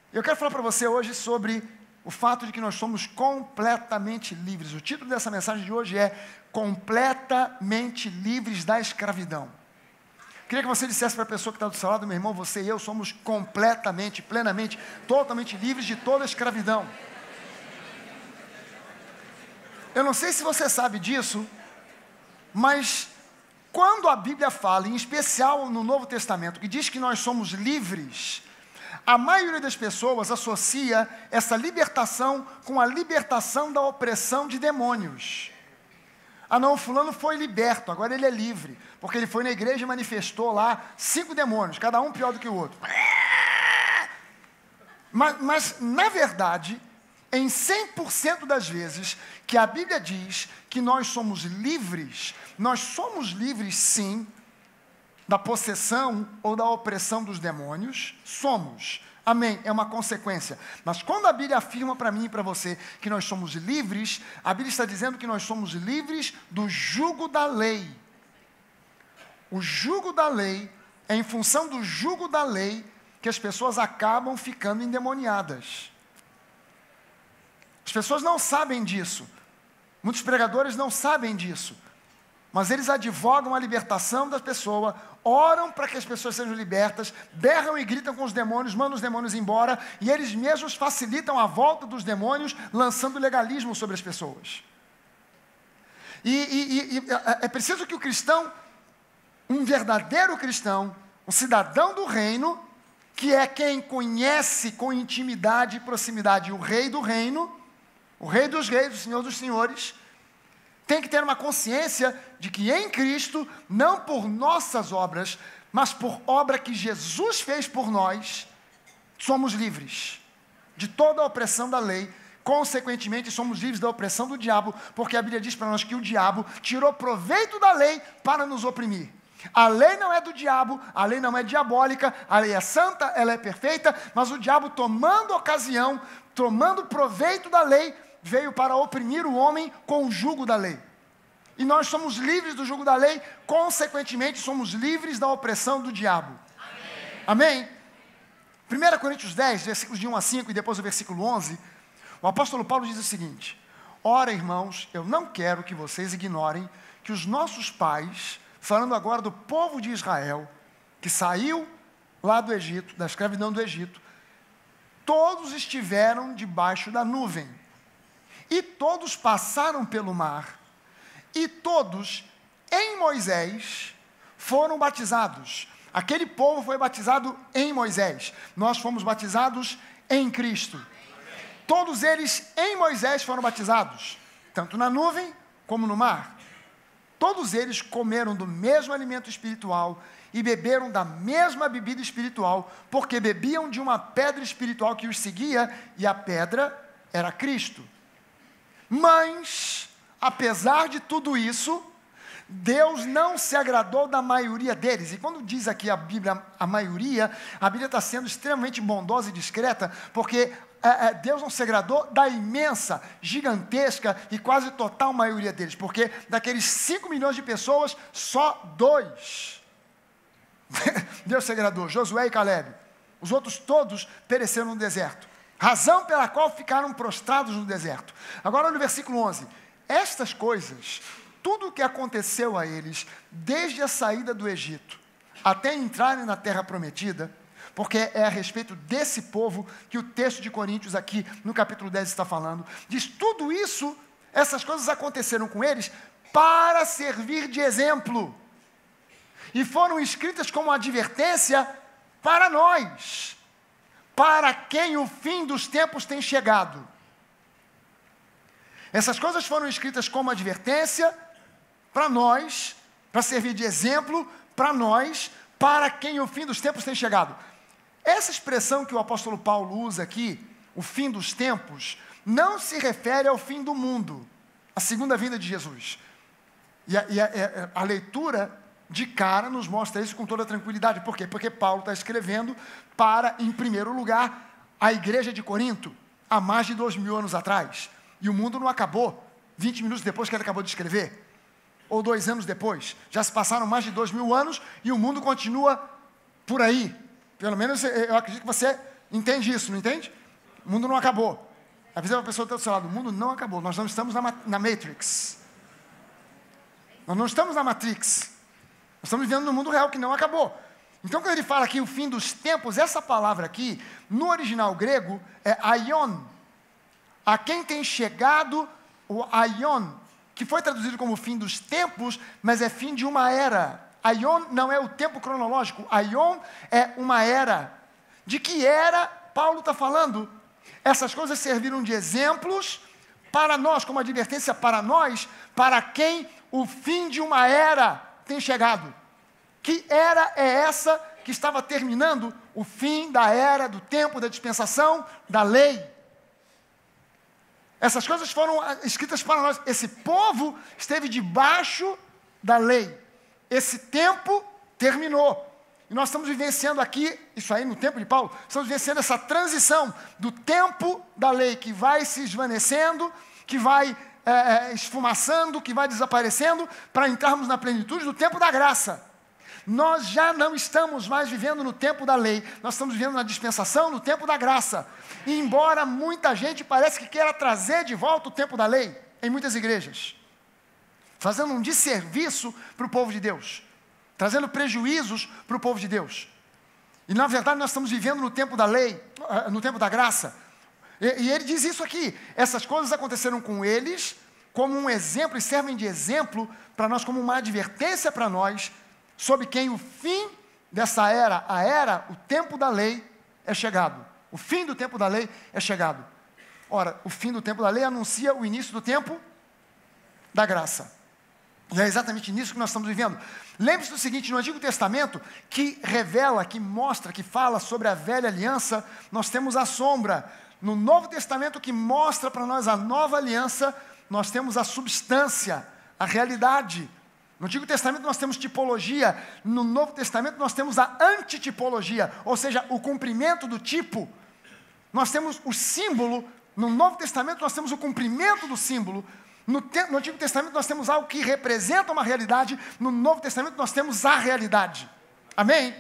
Eu quero falar para você hoje sobre o fato de que nós somos completamente livres. O título dessa mensagem de hoje é Completamente Livres da Escravidão. Queria que você dissesse para a pessoa que está do seu lado: meu irmão, você e eu somos completamente, plenamente, totalmente livres de toda a escravidão. Eu não sei se você sabe disso, mas quando a Bíblia fala, em especial no Novo Testamento, que diz que nós somos livres, a maioria das pessoas associa essa libertação com a libertação da opressão de demônios. Ah não, fulano foi liberto, agora ele é livre, porque ele foi na igreja e manifestou lá 5 demônios, cada um pior do que o outro. Mas na verdade, em 100% das vezes que a Bíblia diz que nós somos livres sim, da possessão ou da opressão dos demônios, somos. Amém, é uma consequência. Mas quando a Bíblia afirma para mim e para você que nós somos livres, a Bíblia está dizendo que nós somos livres do jugo da lei. O jugo da lei, é em função do jugo da lei que as pessoas acabam ficando endemoniadas. As pessoas não sabem disso. Muitos pregadores não sabem disso. Mas eles advogam a libertação da pessoa, oram para que as pessoas sejam libertas, berram e gritam com os demônios, mandam os demônios embora, e eles mesmos facilitam a volta dos demônios, lançando legalismo sobre as pessoas. E é preciso que o cristão, um verdadeiro cristão, um cidadão do reino, que é quem conhece com intimidade e proximidade o rei do reino, o rei dos reis, o senhor dos senhores, tem que ter uma consciência de que em Cristo, não por nossas obras, mas por obra que Jesus fez por nós, somos livres de toda a opressão da lei. Consequentemente, somos livres da opressão do diabo, porque a Bíblia diz para nós que o diabo tirou proveito da lei para nos oprimir. A lei não é do diabo, a lei não é diabólica, a lei é santa, ela é perfeita, mas o diabo, tomando ocasião, tomando proveito da lei, veio para oprimir o homem com o jugo da lei. E nós somos livres do jugo da lei, consequentemente somos livres da opressão do diabo. Amém? 1 Coríntios 10, versículos de 1 a 5 e depois o versículo 11, o apóstolo Paulo diz o seguinte: ora, irmãos, eu não quero que vocês ignorem que os nossos pais, falando agora do povo de Israel, que saiu lá do Egito, da escravidão do Egito, todos estiveram debaixo da nuvem. E todos passaram pelo mar, e todos, em Moisés, foram batizados. Aquele povo foi batizado em Moisés. Nós fomos batizados em Cristo. Todos eles, em Moisés, foram batizados, tanto na nuvem como no mar. Todos eles comeram do mesmo alimento espiritual e beberam da mesma bebida espiritual, porque bebiam de uma pedra espiritual que os seguia, e a pedra era Cristo. Mas, apesar de tudo isso, Deus não se agradou da maioria deles. E quando diz aqui a Bíblia, a maioria, a Bíblia está sendo extremamente bondosa e discreta, porque Deus não se agradou da imensa, gigantesca e quase total maioria deles, porque daqueles 5 milhões de pessoas, só 2 Deus se agradou, Josué e Calebe. Os outros todos pereceram no deserto, razão pela qual ficaram prostrados no deserto. Agora no versículo 11, estas coisas, tudo o que aconteceu a eles, desde a saída do Egito, até entrarem na terra prometida, porque é a respeito desse povo que o texto de Coríntios aqui, no capítulo 10 está falando, diz tudo isso, essas coisas aconteceram com eles, para servir de exemplo, e foram escritas como advertência para nós, para quem o fim dos tempos tem chegado. Essas coisas foram escritas como advertência para nós, para servir de exemplo para nós, para quem o fim dos tempos tem chegado. Essa expressão que o apóstolo Paulo usa aqui, o fim dos tempos, não se refere ao fim do mundo, a segunda vinda de Jesus. E a leitura de cara nos mostra isso com toda tranquilidade. Por quê? Porque Paulo está escrevendo para, em primeiro lugar, a igreja de Corinto, há mais de 2000 anos atrás. E o mundo não acabou 20 minutos depois que ele acabou de escrever, ou 2 anos depois. Já se passaram mais de 2000 anos e o mundo continua por aí. Pelo menos eu acredito que você Entende isso, não entende? O mundo não acabou. Avisa para a pessoa que está do seu lado, o mundo não acabou. Nós não estamos na Matrix. Nós não estamos na Matrix. Nós estamos vivendo no mundo real que não acabou. Então, quando ele fala aqui o fim dos tempos, essa palavra aqui, no original grego, é aion. A quem tem chegado o aion, que foi traduzido como fim dos tempos, mas é fim de uma era. Aion não é o tempo cronológico, aion é uma era. De que era Paulo está falando? Essas coisas serviram de exemplos para nós, como advertência para nós, para quem o fim de uma era tem chegado. Que era é essa que estava terminando o fim da era, do tempo, da dispensação, da lei? Essas coisas foram escritas para nós. Esse povo esteve debaixo da lei. Esse tempo terminou. E nós estamos vivenciando aqui, isso aí no tempo de Paulo, estamos vivenciando essa transição do tempo da lei que vai se esvanecendo, que vai esfumaçando, que vai desaparecendo, para entrarmos na plenitude do tempo da graça. Nós já não estamos mais vivendo no tempo da lei, nós estamos vivendo na dispensação, no tempo da graça. E embora muita gente parece que queira trazer de volta o tempo da lei, em muitas igrejas, fazendo um desserviço para o povo de Deus, trazendo prejuízos para o povo de Deus. E na verdade nós estamos vivendo no tempo da lei, no tempo da graça. E ele diz isso aqui, essas coisas aconteceram com eles, como um exemplo, e servem de exemplo para nós, como uma advertência para nós, sobre quem o fim dessa era, o tempo da lei é chegado. O fim do tempo da lei é chegado. Ora, o fim do tempo da lei anuncia o início do tempo da graça. E é exatamente nisso que nós estamos vivendo. Lembre-se do seguinte, no Antigo Testamento, que revela, que mostra, que fala sobre a velha aliança, nós temos a sombra. No Novo Testamento, que mostra para nós a nova aliança, nós temos a substância, a realidade. No Antigo Testamento nós temos tipologia, no Novo Testamento nós temos a antitipologia, ou seja, o cumprimento do tipo. Nós temos o símbolo, no Novo Testamento nós temos o cumprimento do símbolo. No Antigo Testamento nós temos algo que representa uma realidade, no Novo Testamento nós temos a realidade. Amém?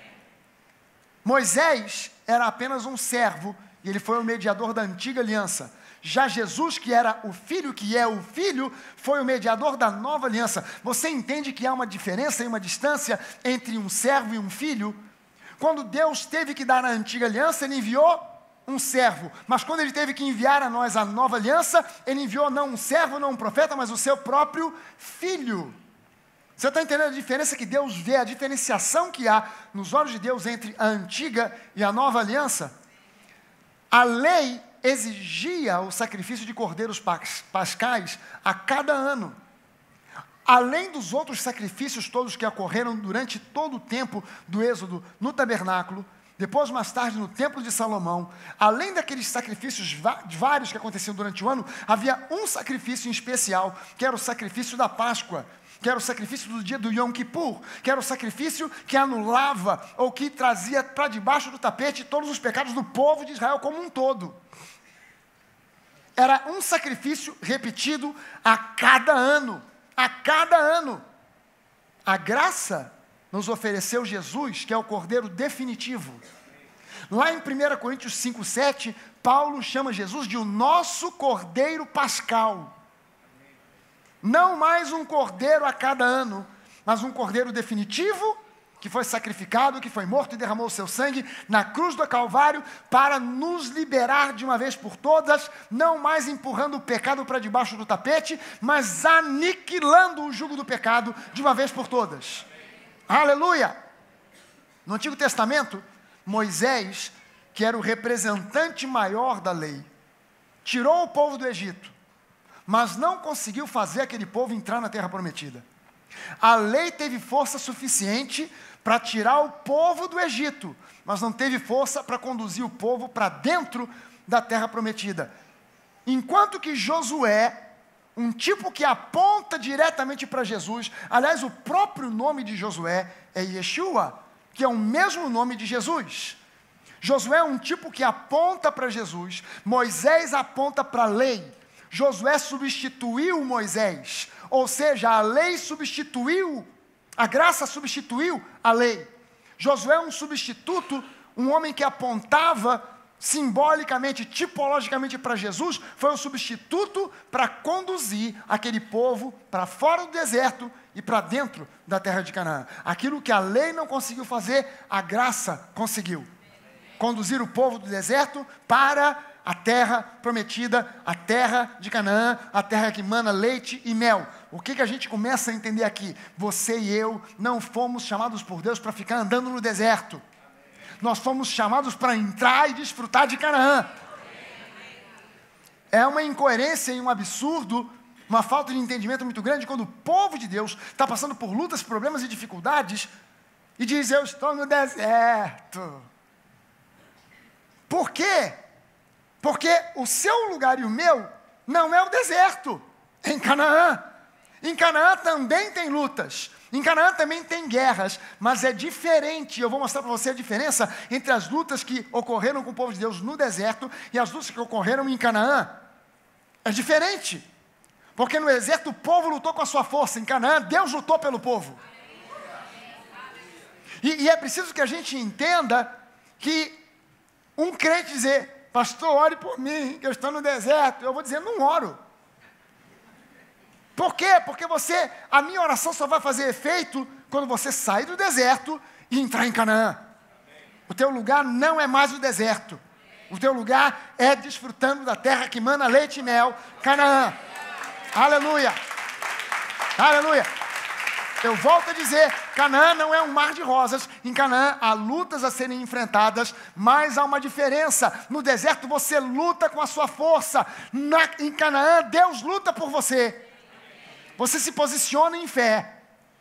Moisés era apenas um servo, e ele foi o mediador da antiga aliança. Já Jesus, que era o Filho, que é o Filho, foi o mediador da nova aliança. Você entende que há uma diferença e uma distância entre um servo e um filho? Quando Deus teve que dar a antiga aliança, Ele enviou um servo. Mas quando Ele teve que enviar a nós a nova aliança, Ele enviou não um servo, não um profeta, mas o seu próprio Filho. Você está entendendo a diferença que Deus vê, a diferenciação que há nos olhos de Deus entre a antiga e a nova aliança? A lei exigia o sacrifício de cordeiros pascais a cada ano. Além dos outros sacrifícios todos que ocorreram durante todo o tempo do Êxodo no tabernáculo, depois mais tarde no templo de Salomão, além daqueles sacrifícios vários que aconteciam durante o ano, havia um sacrifício em especial, que era o sacrifício da Páscoa, que era o sacrifício do dia do Yom Kippur, que era o sacrifício que anulava ou que trazia para debaixo do tapete todos os pecados do povo de Israel como um todo. Era um sacrifício repetido a cada ano. A cada ano. A graça nos ofereceu Jesus, que é o Cordeiro definitivo. Lá em 1 Coríntios 5,7, Paulo chama Jesus de o nosso Cordeiro Pascal. Não mais um cordeiro a cada ano, mas um cordeiro definitivo, que foi sacrificado, que foi morto e derramou o seu sangue na cruz do Calvário para nos liberar de uma vez por todas, não mais empurrando o pecado para debaixo do tapete, mas aniquilando o jugo do pecado de uma vez por todas. Aleluia! No Antigo Testamento, Moisés, que era o representante maior da lei, tirou o povo do Egito, mas não conseguiu fazer aquele povo entrar na terra prometida. A lei teve força suficiente para tirar o povo do Egito, mas não teve força para conduzir o povo para dentro da terra prometida. Enquanto que Josué, um tipo que aponta diretamente para Jesus, aliás, o próprio nome de Josué é Yeshua, que é o mesmo nome de Jesus. Josué é um tipo que aponta para Jesus, Moisés aponta para a lei. Josué substituiu Moisés, ou seja, a lei substituiu, a graça substituiu a lei. Josué é um substituto, um homem que apontava simbolicamente, tipologicamente para Jesus, foi o substituto para conduzir aquele povo para fora do deserto e para dentro da terra de Canaã. Aquilo que a lei não conseguiu fazer, a graça conseguiu. Conduzir o povo do deserto para a terra prometida, a terra de Canaã, a terra que mana leite e mel. O que a gente começa a entender aqui? Você e eu não fomos chamados por Deus para ficar andando no deserto. Nós fomos chamados para entrar e desfrutar de Canaã. É uma incoerência e um absurdo, uma falta de entendimento muito grande quando o povo de Deus está passando por lutas, problemas e dificuldades e diz: eu estou no deserto. Por quê? Porque o seu lugar e o meu não é o deserto, é em Canaã. Em Canaã também tem lutas, em Canaã também tem guerras, mas é diferente. Eu vou mostrar para você a diferença entre as lutas que ocorreram com o povo de Deus no deserto e as lutas que ocorreram em Canaã. É diferente, porque no deserto o povo lutou com a sua força, em Canaã Deus lutou pelo povo. E é preciso que a gente entenda que um crente dizer: pastor, ore por mim, que eu estou no deserto. Eu vou dizer: não oro. Por quê? Porque a minha oração só vai fazer efeito quando você sair do deserto e entrar em Canaã. O teu lugar não é mais o deserto. O teu lugar é desfrutando da terra que mana leite e mel, Canaã. Aleluia. Aleluia. Eu volto a dizer, Canaã não é um mar de rosas. Em Canaã há lutas a serem enfrentadas, mas há uma diferença. No deserto você luta com a sua força. Em Canaã Deus luta por você. Você se posiciona em fé.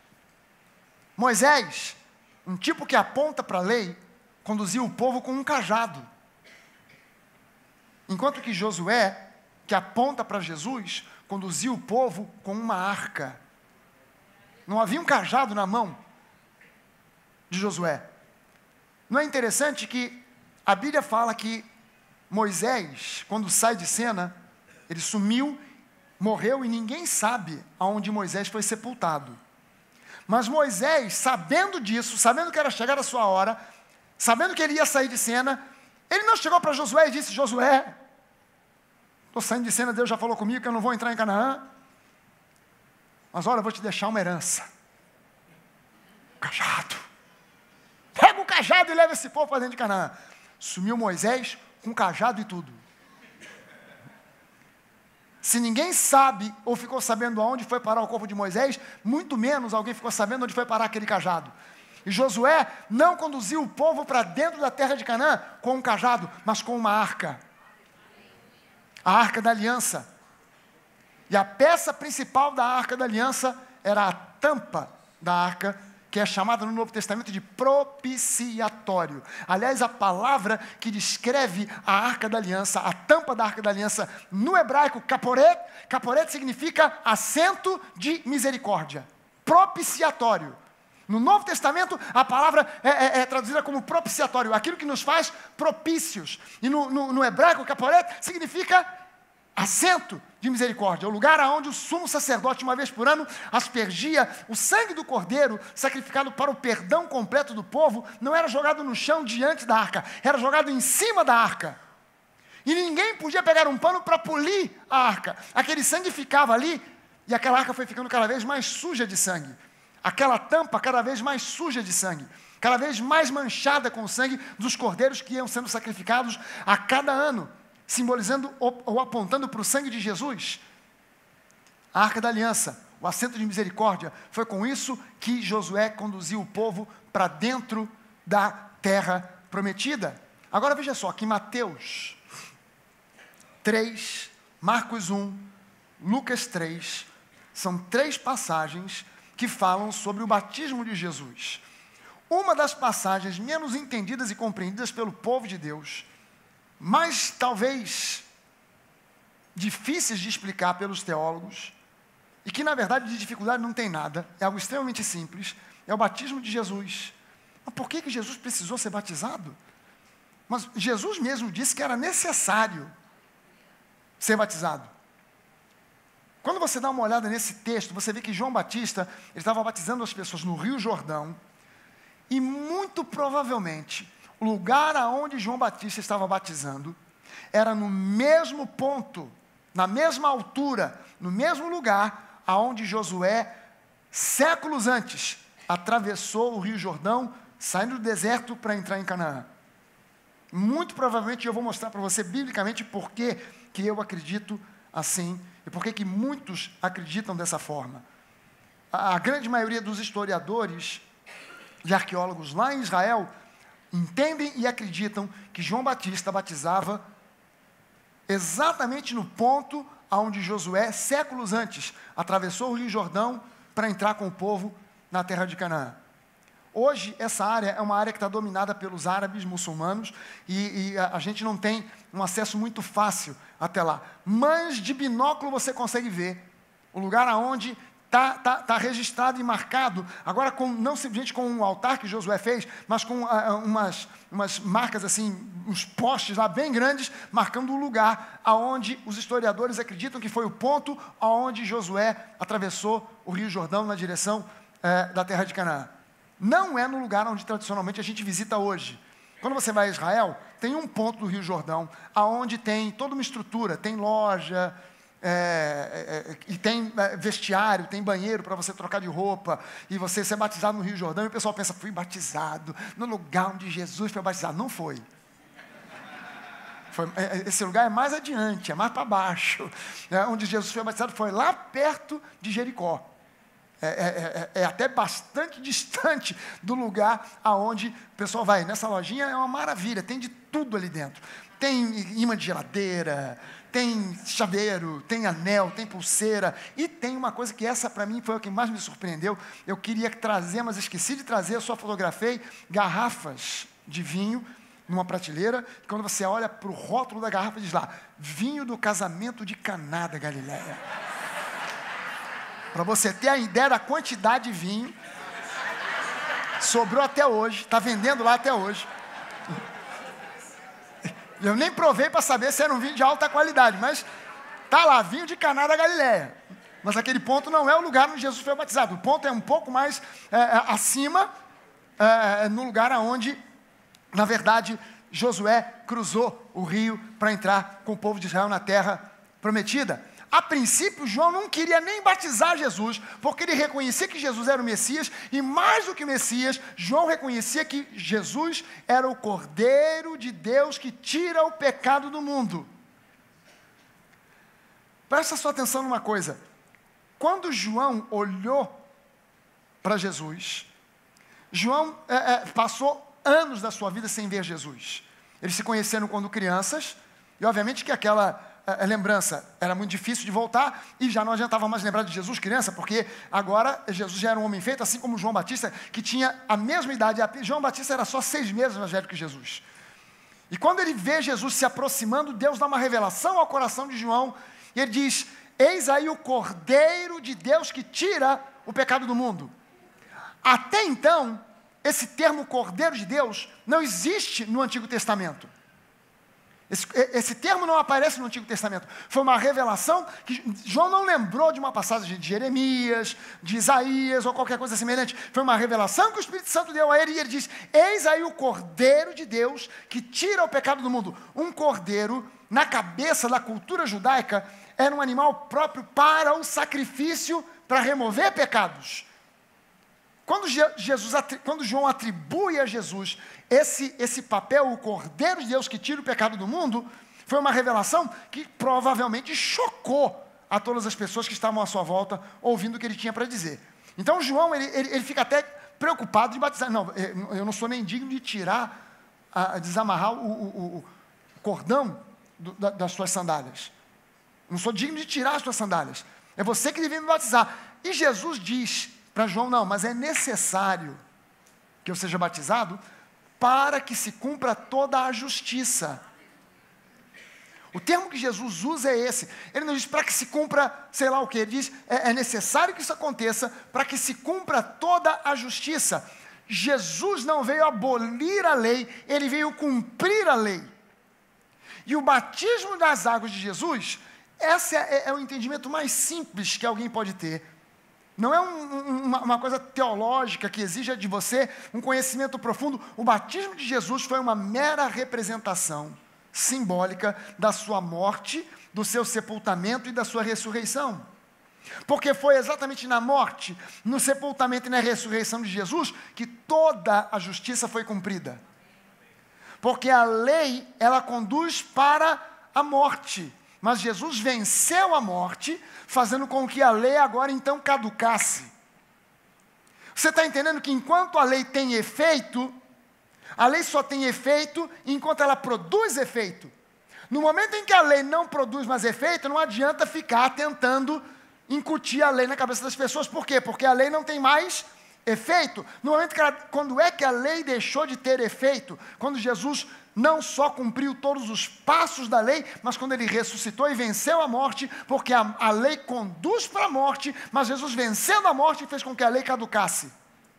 Moisés, um tipo que aponta para a lei, conduziu o povo com um cajado. Enquanto que Josué, que aponta para Jesus, conduziu o povo com uma arca. Não havia um cajado na mão de Josué. Não é interessante que a Bíblia fala que Moisés, quando sai de cena, ele sumiu, morreu e ninguém sabe aonde Moisés foi sepultado. Mas Moisés, sabendo disso, sabendo que era chegada a sua hora, sabendo que ele ia sair de cena, ele não chegou para Josué e disse: Josué, estou saindo de cena, Deus já falou comigo que eu não vou entrar em Canaã, mas olha, eu vou te deixar uma herança. Cajado. Pega o cajado e leva esse povo para dentro de Canaã. Sumiu Moisés com cajado e tudo. Se ninguém sabe ou ficou sabendo aonde foi parar o corpo de Moisés, muito menos alguém ficou sabendo onde foi parar aquele cajado. E Josué não conduziu o povo para dentro da terra de Canaã com um cajado, mas com uma arca. A arca da aliança. E a peça principal da arca da aliança era a tampa da arca, que é chamada no Novo Testamento de propiciatório. Aliás, a palavra que descreve a arca da aliança, a tampa da arca da aliança, no hebraico, caporet, caporet significa assento de misericórdia. Propiciatório. No Novo Testamento, a palavra é traduzida como propiciatório, aquilo que nos faz propícios. E no hebraico, caporet significa assento de misericórdia, o lugar onde o sumo sacerdote, uma vez por ano, aspergia o sangue do cordeiro, sacrificado para o perdão completo do povo, não era jogado no chão diante da arca, era jogado em cima da arca. E ninguém podia pegar um pano para polir a arca. Aquele sangue ficava ali, e aquela arca foi ficando cada vez mais suja de sangue. Aquela tampa cada vez mais suja de sangue, cada vez mais manchada com o sangue dos cordeiros que iam sendo sacrificados a cada ano, simbolizando ou apontando para o sangue de Jesus. A arca da aliança, o assento de misericórdia, foi com isso que Josué conduziu o povo para dentro da terra prometida. Agora veja só, que Mateus 3, Marcos 1, Lucas 3, são 3 passagens que falam sobre o batismo de Jesus. Uma das passagens menos entendidas e compreendidas pelo povo de Deus, mas talvez difíceis de explicar pelos teólogos, e que na verdade de dificuldade não tem nada, é algo extremamente simples, é o batismo de Jesus. Mas por que Jesus precisou ser batizado? Mas Jesus mesmo disse que era necessário ser batizado. Quando você dá uma olhada nesse texto, você vê que João Batista, ele estava batizando as pessoas no Rio Jordão, e muito provavelmente, o lugar aonde João Batista estava batizando era no mesmo ponto, na mesma altura, no mesmo lugar aonde Josué, séculos antes, atravessou o Rio Jordão, saindo do deserto para entrar em Canaã. Muito provavelmente eu vou mostrar para você biblicamente por que eu acredito assim e por que muitos acreditam dessa forma. A grande maioria dos historiadores e arqueólogos lá em Israel entendem e acreditam que João Batista batizava exatamente no ponto onde Josué, séculos antes, atravessou o Rio Jordão para entrar com o povo na terra de Canaã. Hoje, essa área é uma área que está dominada pelos árabes muçulmanos e a gente não tem um acesso muito fácil até lá. Mas de binóculo você consegue ver o lugar aonde está registrado e marcado, agora não simplesmente com um altar que Josué fez, mas com umas marcas assim, uns postes lá bem grandes, marcando o lugar aonde os historiadores acreditam que foi o ponto aonde Josué atravessou o Rio Jordão na direção da terra de Canaã. Não é no lugar onde tradicionalmente a gente visita hoje. Quando você vai a Israel, tem um ponto do Rio Jordão, aonde tem toda uma estrutura, tem loja, e tem vestiário, tem banheiro para você trocar de roupa, e você ser batizado no Rio Jordão, e o pessoal pensa, fui batizado no lugar onde Jesus foi batizado. Não foi. Esse lugar é mais adiante, é mais para baixo. Onde Jesus foi batizado foi lá perto de Jericó. É até bastante distante do lugar aonde o pessoal vai. Nessa lojinha é uma maravilha, tem de tudo ali dentro. Tem imã de geladeira, tem chaveiro, tem anel, tem pulseira. E tem uma coisa que essa para mim foi o que mais me surpreendeu. Eu queria trazer, mas esqueci de trazer, eu só fotografei garrafas de vinho numa prateleira. E quando você olha para o rótulo da garrafa, diz lá, vinho do casamento de Caná da Galileia. Para você ter a ideia da quantidade de vinho, sobrou até hoje, está vendendo lá até hoje. Eu nem provei para saber se era um vinho de alta qualidade, mas está lá, vinho de Caná da Galileia. Mas aquele ponto não é o lugar onde Jesus foi batizado. O ponto é um pouco mais acima, no lugar onde, na verdade, Josué cruzou o rio para entrar com o povo de Israel na terra prometida. A princípio, João não queria nem batizar Jesus, porque ele reconhecia que Jesus era o Messias, e mais do que o Messias, João reconhecia que Jesus era o Cordeiro de Deus que tira o pecado do mundo. Presta sua atenção numa coisa. Quando João olhou para Jesus, João passou anos da sua vida sem ver Jesus. Eles se conheceram quando crianças, e obviamente que aquela lembrança era muito difícil de voltar, e já não adiantava mais lembrar de Jesus criança, porque agora Jesus já era um homem feito, assim como João Batista, que tinha a mesma idade. João Batista era só 6 meses mais velho que Jesus. E quando ele vê Jesus se aproximando, Deus dá uma revelação ao coração de João, e ele diz, eis aí o Cordeiro de Deus que tira o pecado do mundo. Até então, esse termo Cordeiro de Deus não existe no Antigo Testamento. Esse termo não aparece no Antigo Testamento. Foi uma revelação que João não lembrou de uma passagem de Jeremias, de Isaías ou qualquer coisa semelhante. Foi uma revelação que o Espírito Santo deu a ele, e ele diz, eis aí o Cordeiro de Deus que tira o pecado do mundo. Um cordeiro, na cabeça da cultura judaica, era um animal próprio para o sacrifício, para remover pecados. Quando João atribui a Jesus esse papel, o Cordeiro de Deus que tira o pecado do mundo, foi uma revelação que provavelmente chocou a todas as pessoas que estavam à sua volta, ouvindo o que ele tinha para dizer. Então João, ele fica até preocupado de batizar. Não, eu não sou nem digno de tirar, desamarrar o cordão das suas sandálias. Não sou digno de tirar as suas sandálias. É você que devia me batizar. E Jesus diz para João, não, mas é necessário que eu seja batizado para que se cumpra toda a justiça. O termo que Jesus usa é esse. Ele não diz para que se cumpra, sei lá o que, ele diz, é necessário que isso aconteça para que se cumpra toda a justiça. Jesus não veio abolir a lei, ele veio cumprir a lei. E o batismo das águas de Jesus, esse é o entendimento mais simples que alguém pode ter Não é uma coisa teológica que exija de você um conhecimento profundo. O batismo de Jesus foi uma mera representação simbólica da sua morte, do seu sepultamento e da sua ressurreição. Porque foi exatamente na morte, no sepultamento e na ressurreição de Jesus que toda a justiça foi cumprida. Porque a lei, ela conduz para a morte. Mas Jesus venceu a morte, fazendo com que a lei agora então caducasse. Você está entendendo que enquanto a lei tem efeito, a lei só tem efeito enquanto ela produz efeito. No momento em que a lei não produz mais efeito, não adianta ficar tentando incutir a lei na cabeça das pessoas. Por quê? Porque a lei não tem mais efeito. No momento que quando é que a lei deixou de ter efeito? Quando Jesus não só cumpriu todos os passos da lei, mas quando ele ressuscitou e venceu a morte, porque a lei conduz para a morte, mas Jesus vencendo a morte fez com que a lei caducasse.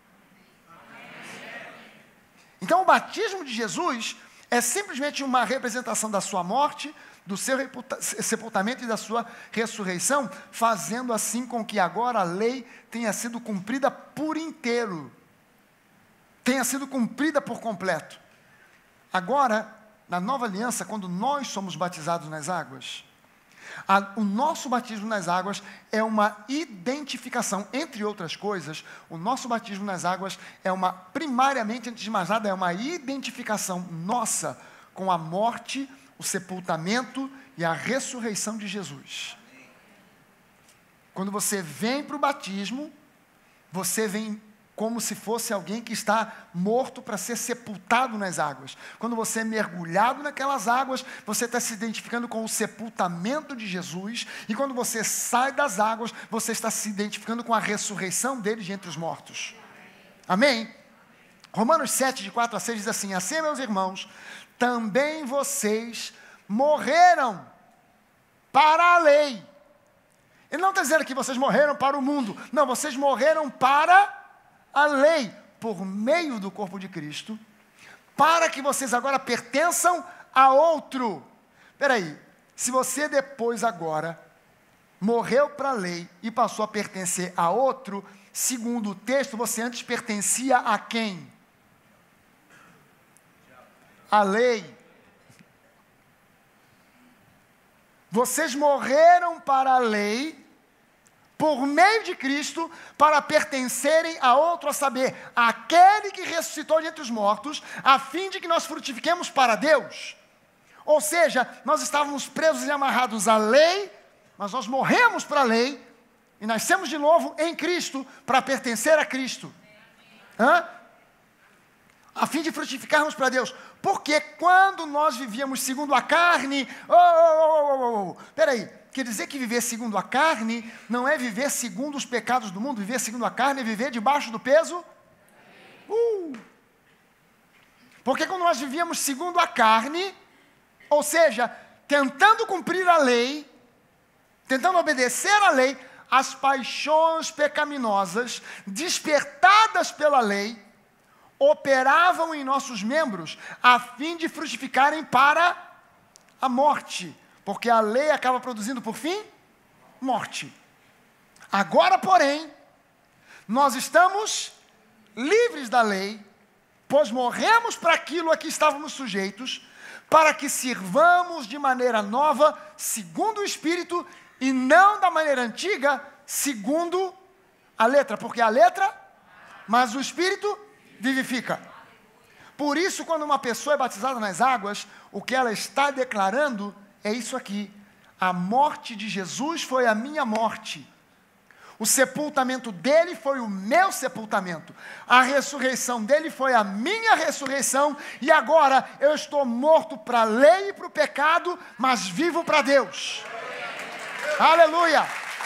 Então o batismo de Jesus é simplesmente uma representação da sua morte, do seu sepultamento e da sua ressurreição, fazendo assim com que agora a lei tenha sido cumprida por inteiro, tenha sido cumprida por completo. Agora, na nova aliança, quando nós somos batizados nas águas, o nosso batismo nas águas é uma identificação, entre outras coisas, o nosso batismo nas águas primariamente, antes de mais nada, é uma identificação nossa com a morte, o sepultamento e a ressurreição de Jesus. Quando você vem para o batismo, você vem como se fosse alguém que está morto para ser sepultado nas águas. Quando você é mergulhado naquelas águas, você está se identificando com o sepultamento de Jesus, e quando você sai das águas, você está se identificando com a ressurreição dele de entre os mortos. Amém? Romanos 7, de 4 a 6 diz assim: assim, meus irmãos, também vocês morreram para a lei. Ele não está dizendo que vocês morreram para o mundo. Não, vocês morreram para a lei, por meio do corpo de Cristo, para que vocês agora pertençam a outro. Espera aí, se você depois agora morreu para a lei e passou a pertencer a outro, segundo o texto, você antes pertencia a quem? A lei. Vocês morreram para a lei, por meio de Cristo, para pertencerem a outro, a saber, aquele que ressuscitou de entre os mortos, a fim de que nós frutifiquemos para Deus. Ou seja, nós estávamos presos e amarrados à lei, mas nós morremos para a lei, e nascemos de novo em Cristo, para pertencer a Cristo. A fim de frutificarmos para Deus. Porque quando nós vivíamos segundo a carne, peraí, quer dizer que viver segundo a carne não é viver segundo os pecados do mundo. Viver segundo a carne é viver debaixo do peso. Porque quando nós vivíamos segundo a carne, ou seja, tentando cumprir a lei, tentando obedecer à lei, as paixões pecaminosas, despertadas pela lei, operavam em nossos membros, a fim de frutificarem para a morte. Porque a lei acaba produzindo, por fim, morte. Agora, porém, nós estamos livres da lei, pois morremos para aquilo a que estávamos sujeitos, para que sirvamos de maneira nova, segundo o Espírito, e não da maneira antiga, segundo a letra. Porque a letra, mas o Espírito vivifica. Por isso, quando uma pessoa é batizada nas águas, o que ela está declarando é isso aqui: a morte de Jesus foi a minha morte, o sepultamento dele foi o meu sepultamento, a ressurreição dele foi a minha ressurreição, e agora eu estou morto para a lei e para o pecado, mas vivo para Deus. Aleluia!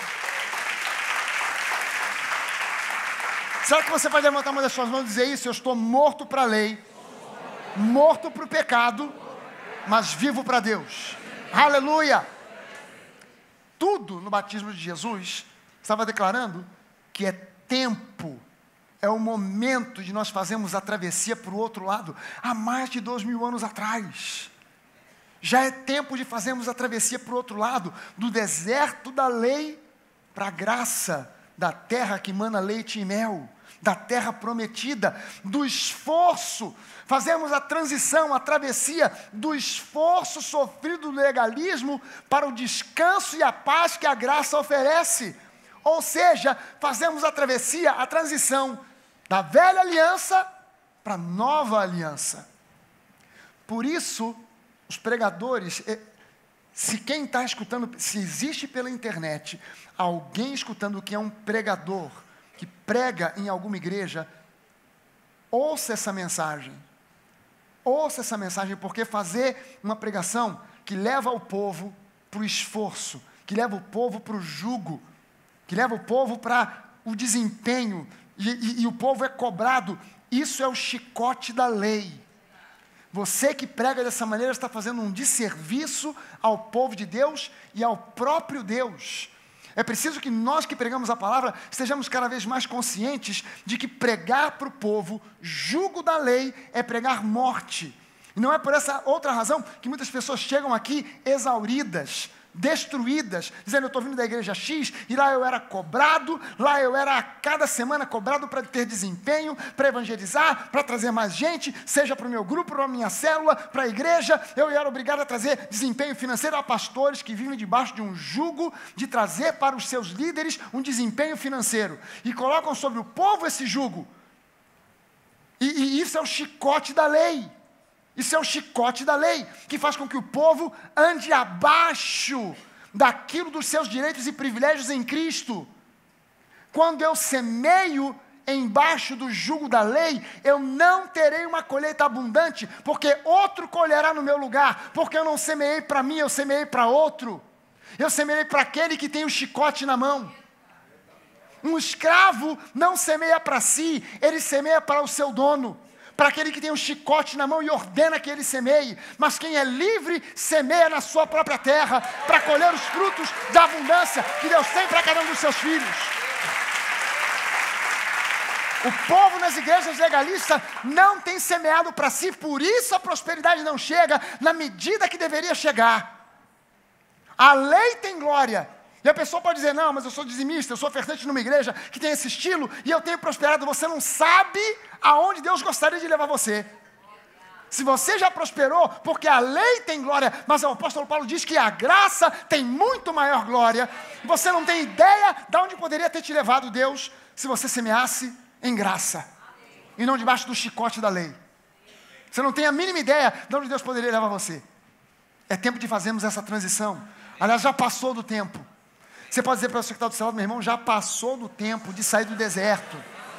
Será que você pode levantar uma das suas mãos e dizer isso? Eu estou morto para a lei, morto para o pecado, mas vivo para Deus. Aleluia! Tudo no batismo de Jesus estava declarando que é tempo, é o momento de nós fazermos a travessia para o outro lado, há mais de 2000 anos atrás. Já é tempo de fazermos a travessia para o outro lado, do deserto da lei para a graça da terra que mana leite e mel, da terra prometida, do esforço. Fazemos a transição, a travessia do esforço sofrido do legalismo para o descanso e a paz que a graça oferece. Ou seja, fazemos a travessia, a transição da velha aliança para a nova aliança. Por isso, os pregadores, se quem está escutando, se existe pela internet alguém escutando que é um pregador, que prega em alguma igreja, ouça essa mensagem. Ouça essa mensagem, porque fazer uma pregação que leva o povo para o esforço, que leva o povo para o jugo, que leva o povo para o desempenho, e o povo é cobrado, isso é o chicote da lei. Você que prega dessa maneira está fazendo um desserviço ao povo de Deus e ao próprio Deus. É preciso que nós que pregamos a palavra estejamos cada vez mais conscientes de que pregar para o povo, jugo da lei, é pregar morte. E não é por essa outra razão que muitas pessoas chegam aqui exauridas, destruídas, dizendo: eu estou vindo da igreja X, e lá eu era cobrado, lá eu era a cada semana cobrado para ter desempenho, para evangelizar, para trazer mais gente, seja para o meu grupo, para a minha célula, para a igreja, eu era obrigado a trazer desempenho financeiro. Há pastores que vivem debaixo de um jugo de trazer para os seus líderes um desempenho financeiro, e colocam sobre o povo esse jugo, e isso é o chicote da lei. Isso é o chicote da lei, que faz com que o povo ande abaixo daquilo dos seus direitos e privilégios em Cristo. Quando eu semeio embaixo do jugo da lei, eu não terei uma colheita abundante, porque outro colherá no meu lugar, porque eu não semeei para mim, eu semeei para outro. Eu semeei para aquele que tem o chicote na mão. Um escravo não semeia para si, ele semeia para o seu dono, para aquele que tem um chicote na mão e ordena que ele semeie. Mas quem é livre, semeia na sua própria terra, para colher os frutos da abundância que Deus tem para cada um dos seus filhos. O povo nas igrejas legalistas não tem semeado para si, por isso a prosperidade não chega na medida que deveria chegar. A lei tem glória. E a pessoa pode dizer: não, mas eu sou dizimista, eu sou ofertante numa igreja que tem esse estilo e eu tenho prosperado. Você não sabe aonde Deus gostaria de levar você. Se você já prosperou, porque a lei tem glória, mas o apóstolo Paulo diz que a graça tem muito maior glória. Você não tem ideia de onde poderia ter te levado Deus se você semeasse em graça e não debaixo do chicote da lei. Você não tem a mínima ideia de onde Deus poderia levar você. É tempo de fazermos essa transição. Aliás, já passou do tempo. Você pode dizer para você que está do seu lado: meu irmão, já passou do tempo de sair do deserto.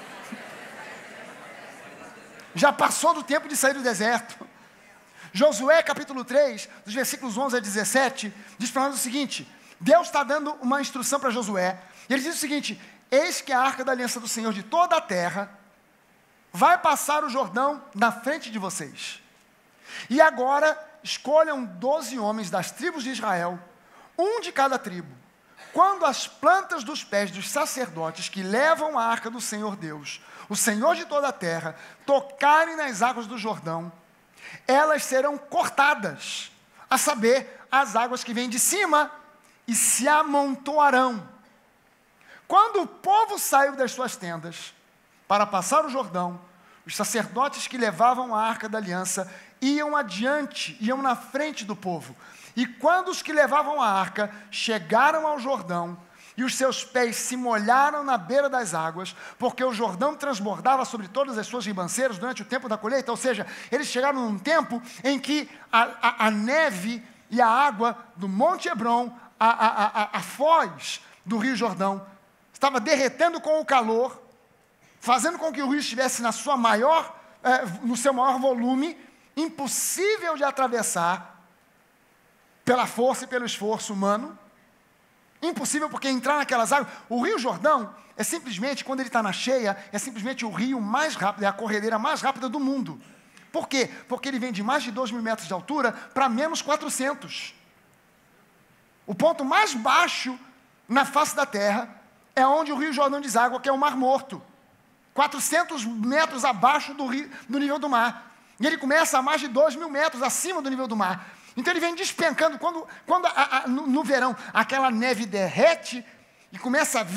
Já passou do tempo de sair do deserto. Josué capítulo 3, dos versículos 11 a 17, diz para nós o seguinte: Deus está dando uma instrução para Josué, e ele diz o seguinte: eis que a arca da aliança do Senhor de toda a terra vai passar o Jordão na frente de vocês. E agora escolham 12 homens das tribos de Israel, um de cada tribo. Quando as plantas dos pés dos sacerdotes que levam a arca do Senhor Deus, o Senhor de toda a terra, tocarem nas águas do Jordão, elas serão cortadas, a saber, as águas que vêm de cima, e se amontoarão. Quando o povo saiu das suas tendas para passar o Jordão, os sacerdotes que levavam a arca da aliança iam adiante, iam na frente do povo. E quando os que levavam a arca chegaram ao Jordão, e os seus pés se molharam na beira das águas, porque o Jordão transbordava sobre todas as suas ribanceiras durante o tempo da colheita, ou seja, eles chegaram num tempo em que a neve e a água do Monte Hebron, a foz do Rio Jordão, estava derretendo com o calor, fazendo com que o rio estivesse no seu maior volume, impossível de atravessar, pela força e pelo esforço humano. Impossível, porque entrar naquelas águas... O Rio Jordão é simplesmente, quando ele está na cheia, é simplesmente o rio mais rápido, é a corredeira mais rápida do mundo. Por quê? Porque ele vem de mais de 2.000 metros de altura para menos 400. O ponto mais baixo na face da terra é onde o Rio Jordão deságua, que é o Mar Morto. 400 metros abaixo do nível do mar. E ele começa a mais de 2.000 metros acima do nível do mar. Então ele vem despencando. No verão aquela neve derrete e começa a vir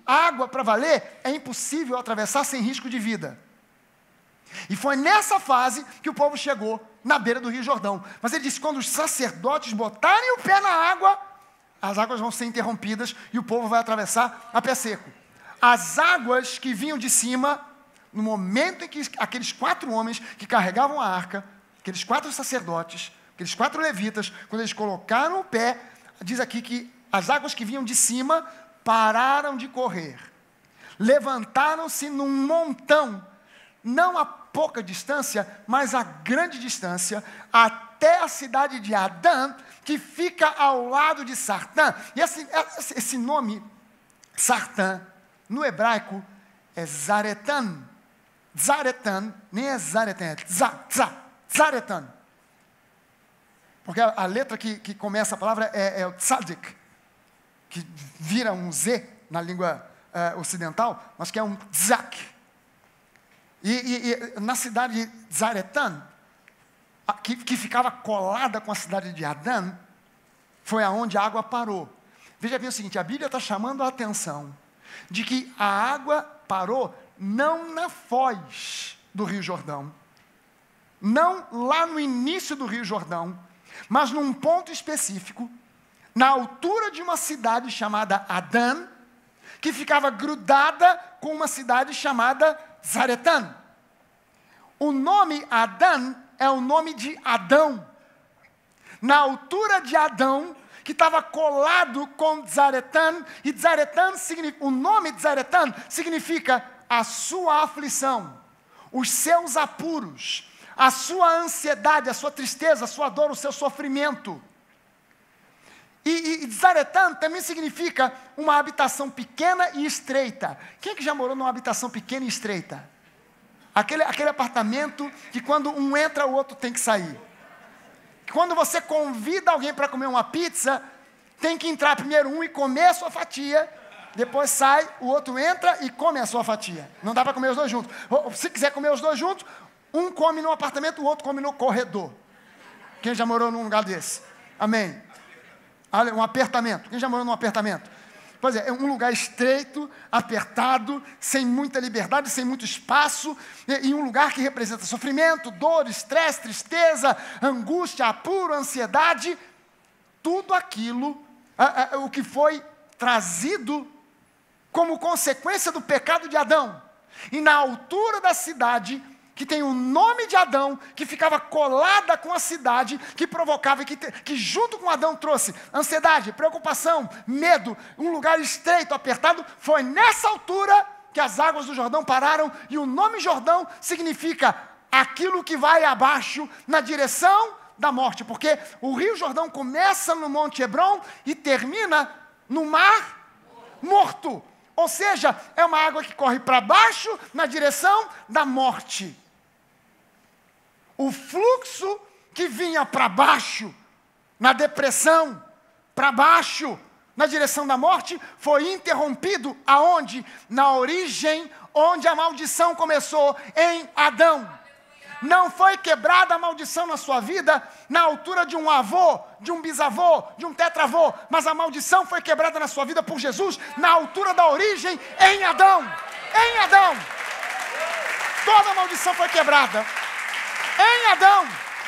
água para valer é impossível atravessar sem risco de vida. E foi nessa fase que o povo chegou na beira do Rio Jordão. Mas ele disse, quando os sacerdotes botarem o pé na água, as águas vão ser interrompidas e o povo vai atravessar a pé seco. As águas que vinham de cima, no momento em que aqueles 4 homens que carregavam a arca, aqueles 4 sacerdotes, aqueles 4 levitas, quando eles colocaram o pé, diz aqui que as águas que vinham de cima pararam de correr. Levantaram-se num montão, não a pouca distância, mas a grande distância, até a cidade de Adã, que fica ao lado de Sartã. E esse nome, Sartã, no hebraico, é Zaretan. Zaretan, nem é Zaretan, é Zaretan. Porque a letra que começa a palavra é o tzadik, que vira um Z na língua ocidental, mas que é um tzak. E na cidade de Zaretan, que ficava colada com a cidade de Adã, foi aonde a água parou. Veja bem o seguinte, a Bíblia está chamando a atenção de que a água parou não na foz do Rio Jordão, não lá no início do Rio Jordão, mas num ponto específico, na altura de uma cidade chamada Adã, que ficava grudada com uma cidade chamada Zaretan. O nome Adã é o nome de Adão. Na altura de Adão, que estava colado com Zaretan, e Zaretan significa, o nome de Zaretan significa a sua aflição, os seus apuros, a sua ansiedade, a sua tristeza, a sua dor, o seu sofrimento. E Zaretan também significa uma habitação pequena e estreita. Quem é que já morou numa habitação pequena e estreita? Aquele apartamento que quando um entra, o outro tem que sair. Quando você convida alguém para comer uma pizza, tem que entrar primeiro um e comer a sua fatia, depois sai, o outro entra e come a sua fatia. Não dá para comer os dois juntos. Se quiser comer os dois juntos, um come no apartamento, o outro come no corredor. Quem já morou num lugar desse? Amém. Um apertamento. Quem já morou num apertamento? Pois é um lugar estreito, apertado, sem muita liberdade, sem muito espaço, e um lugar que representa sofrimento, dor, estresse, tristeza, angústia, apuro, ansiedade, tudo aquilo, o que foi trazido como consequência do pecado de Adão. E na altura da cidade, que tem o nome de Adão, que ficava colada com a cidade, que provocava, que junto com Adão trouxe ansiedade, preocupação, medo, um lugar estreito, apertado, foi nessa altura que as águas do Jordão pararam, e o nome Jordão significa aquilo que vai abaixo, na direção da morte, porque o Rio Jordão começa no Monte Hebron e termina no Mar Morto, ou seja, é uma água que corre para baixo, na direção da morte. O fluxo que vinha para baixo, na depressão, para baixo, na direção da morte, foi interrompido aonde? Na origem, onde a maldição começou, em Adão. Não foi quebrada a maldição na sua vida na altura de um avô, de um bisavô, de um tetravô, mas a maldição foi quebrada na sua vida por Jesus na altura da origem, em Adão. Em Adão. Toda a maldição foi quebrada em Adão.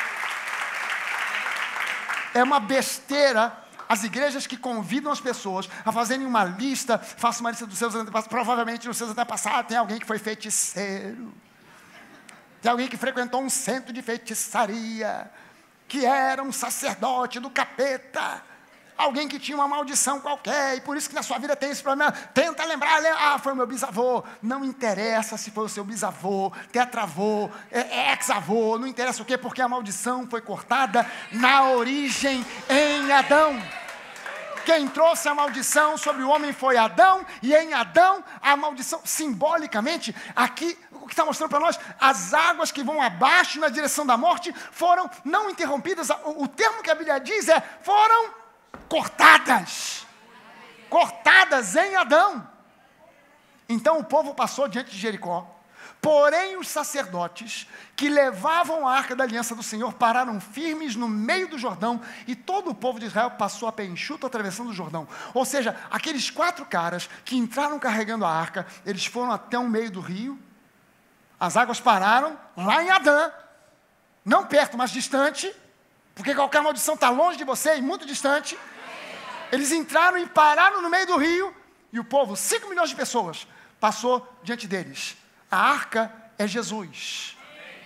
É uma besteira as igrejas que convidam as pessoas a fazerem uma lista, faça uma lista dos seus antepassados, provavelmente nos seus antepassados tem alguém que foi feiticeiro, tem alguém que frequentou um centro de feitiçaria, que era um sacerdote do capeta, alguém que tinha uma maldição qualquer, e por isso que na sua vida tem esse problema. Tenta lembrar, foi o meu bisavô. Não interessa se foi o seu bisavô, tetravô, ex-avô, não interessa o quê, porque a maldição foi cortada na origem, em Adão. Quem trouxe a maldição sobre o homem foi Adão, e em Adão a maldição, simbolicamente, aqui, o que está mostrando para nós, as águas que vão abaixo na direção da morte foram não interrompidas, o termo que a Bíblia diz foram cortadas em Adão. Então o povo passou diante de Jericó, Porém, os sacerdotes que levavam a arca da aliança do Senhor pararam firmes no meio do Jordão e todo o povo de Israel passou a pé enxuto atravessando o Jordão. Ou seja, aqueles 4 caras que entraram carregando a arca, eles foram até o meio do rio, as águas pararam lá em Adã, não perto, mas distante, porque qualquer maldição está longe de você e muito distante. Eles entraram e pararam no meio do rio e o povo, 5 milhões de pessoas, passou diante deles. A arca é Jesus.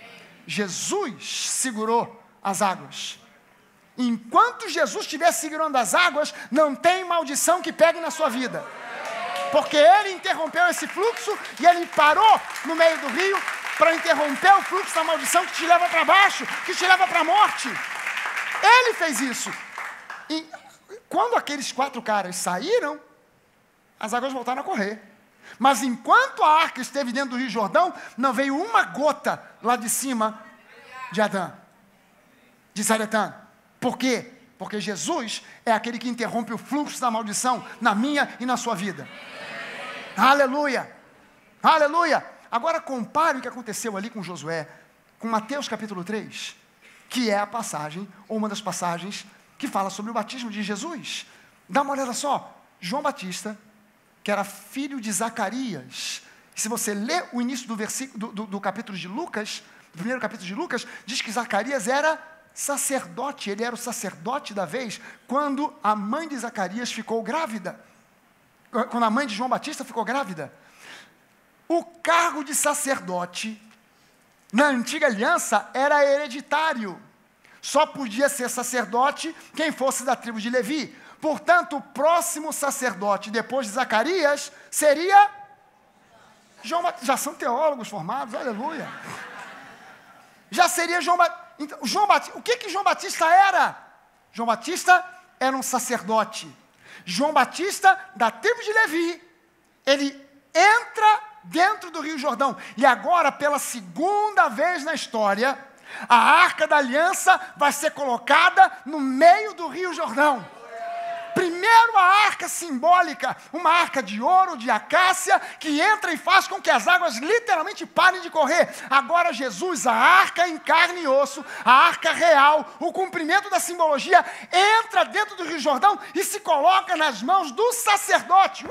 Jesus segurou as águas. Enquanto Jesus estiver segurando as águas, não tem maldição que pegue na sua vida. Porque Ele interrompeu esse fluxo e Ele parou no meio do rio para interromper o fluxo da maldição que te leva para baixo, que te leva para a morte. Ele fez isso. E quando aqueles 4 caras saíram, as águas voltaram a correr. Mas enquanto a arca esteve dentro do Rio Jordão, não veio uma gota lá de cima de Adã, de Saretã. Por quê? Porque Jesus é aquele que interrompe o fluxo da maldição na minha e na sua vida. Aleluia! Aleluia! Agora compare o que aconteceu ali com Josué, com Mateus capítulo 3, que é a passagem, ou uma das passagens, que fala sobre o batismo de Jesus. Dá uma olhada só. João Batista, que era filho de Zacarias. Se você lê o início do versículo do capítulo de Lucas, do primeiro capítulo de Lucas, diz que Zacarias era sacerdote, ele era o sacerdote da vez, quando a mãe de Zacarias ficou grávida. Quando a mãe de João Batista ficou grávida. O cargo de sacerdote, na antiga aliança, era hereditário. Só podia ser sacerdote quem fosse da tribo de Levi. Portanto, o próximo sacerdote, depois de Zacarias, seria João Batista. Já são teólogos formados, aleluia. Já seria João Batista. Então, o que João Batista era? João Batista era um sacerdote. João Batista, da tribo de Levi, ele entra dentro do Rio Jordão. E agora, pela segunda vez na história, a Arca da Aliança vai ser colocada no meio do Rio Jordão. Primeiro a arca simbólica, uma arca de ouro, de acácia, que entra e faz com que as águas literalmente parem de correr. Agora Jesus, a arca em carne e osso, a arca real, o cumprimento da simbologia, entra dentro do Rio Jordão e se coloca nas mãos do sacerdote.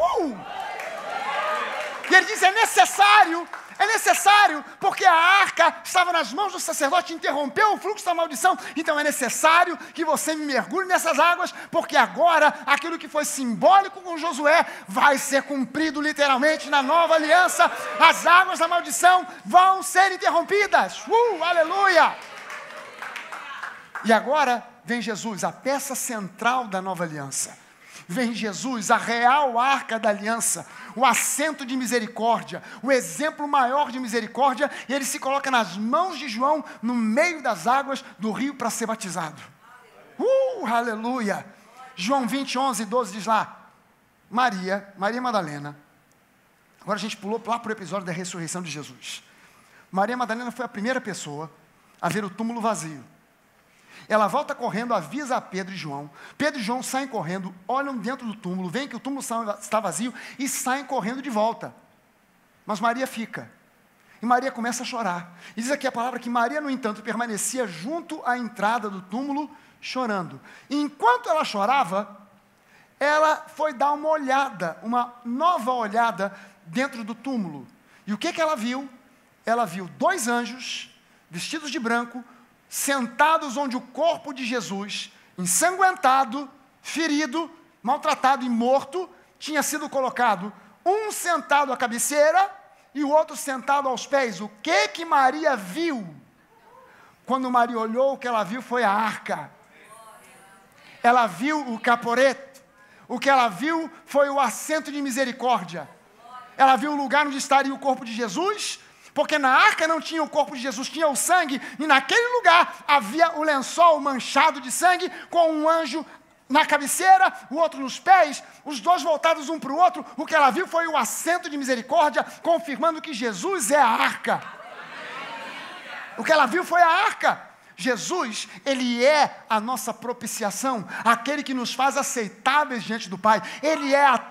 E ele diz, é necessário, porque a arca estava nas mãos do sacerdote, interrompeu o fluxo da maldição, então é necessário que você me mergulhe nessas águas, porque agora aquilo que foi simbólico com Josué vai ser cumprido literalmente na nova aliança, as águas da maldição vão ser interrompidas, aleluia! E agora vem Jesus, a peça central da nova aliança. Vem Jesus, a real arca da aliança, o assento de misericórdia, o exemplo maior de misericórdia, e ele se coloca nas mãos de João, no meio das águas do rio para ser batizado. Aleluia! João 20, 11 e 12 diz lá, Maria Madalena, agora a gente pulou lá para o episódio da ressurreição de Jesus. Maria Madalena foi a primeira pessoa a ver o túmulo vazio. Ela volta correndo, avisa a Pedro e João. Pedro e João saem correndo, olham dentro do túmulo, veem que o túmulo está vazio e saem correndo de volta. Mas Maria fica. E Maria começa a chorar. E diz aqui a palavra que Maria, no entanto, permanecia junto à entrada do túmulo, chorando. E enquanto ela chorava, ela foi dar uma olhada, uma nova olhada dentro do túmulo. E o que ela viu? Ela viu 2 anjos, vestidos de branco, sentados onde o corpo de Jesus, ensanguentado, ferido, maltratado e morto, tinha sido colocado, um sentado à cabeceira e o outro sentado aos pés. O que Maria viu? Quando Maria olhou, o que ela viu foi a arca. Ela viu o caporeto. O que ela viu foi o assento de misericórdia. Ela viu o lugar onde estaria o corpo de Jesus, porque na arca não tinha o corpo de Jesus, tinha o sangue, e naquele lugar havia o lençol manchado de sangue, com um anjo na cabeceira, o outro nos pés, os 2 voltados um para o outro. O que ela viu foi o assento de misericórdia, confirmando que Jesus é a arca. O que ela viu foi a arca. Jesus, ele é a nossa propiciação, aquele que nos faz aceitáveis diante do Pai. Ele é a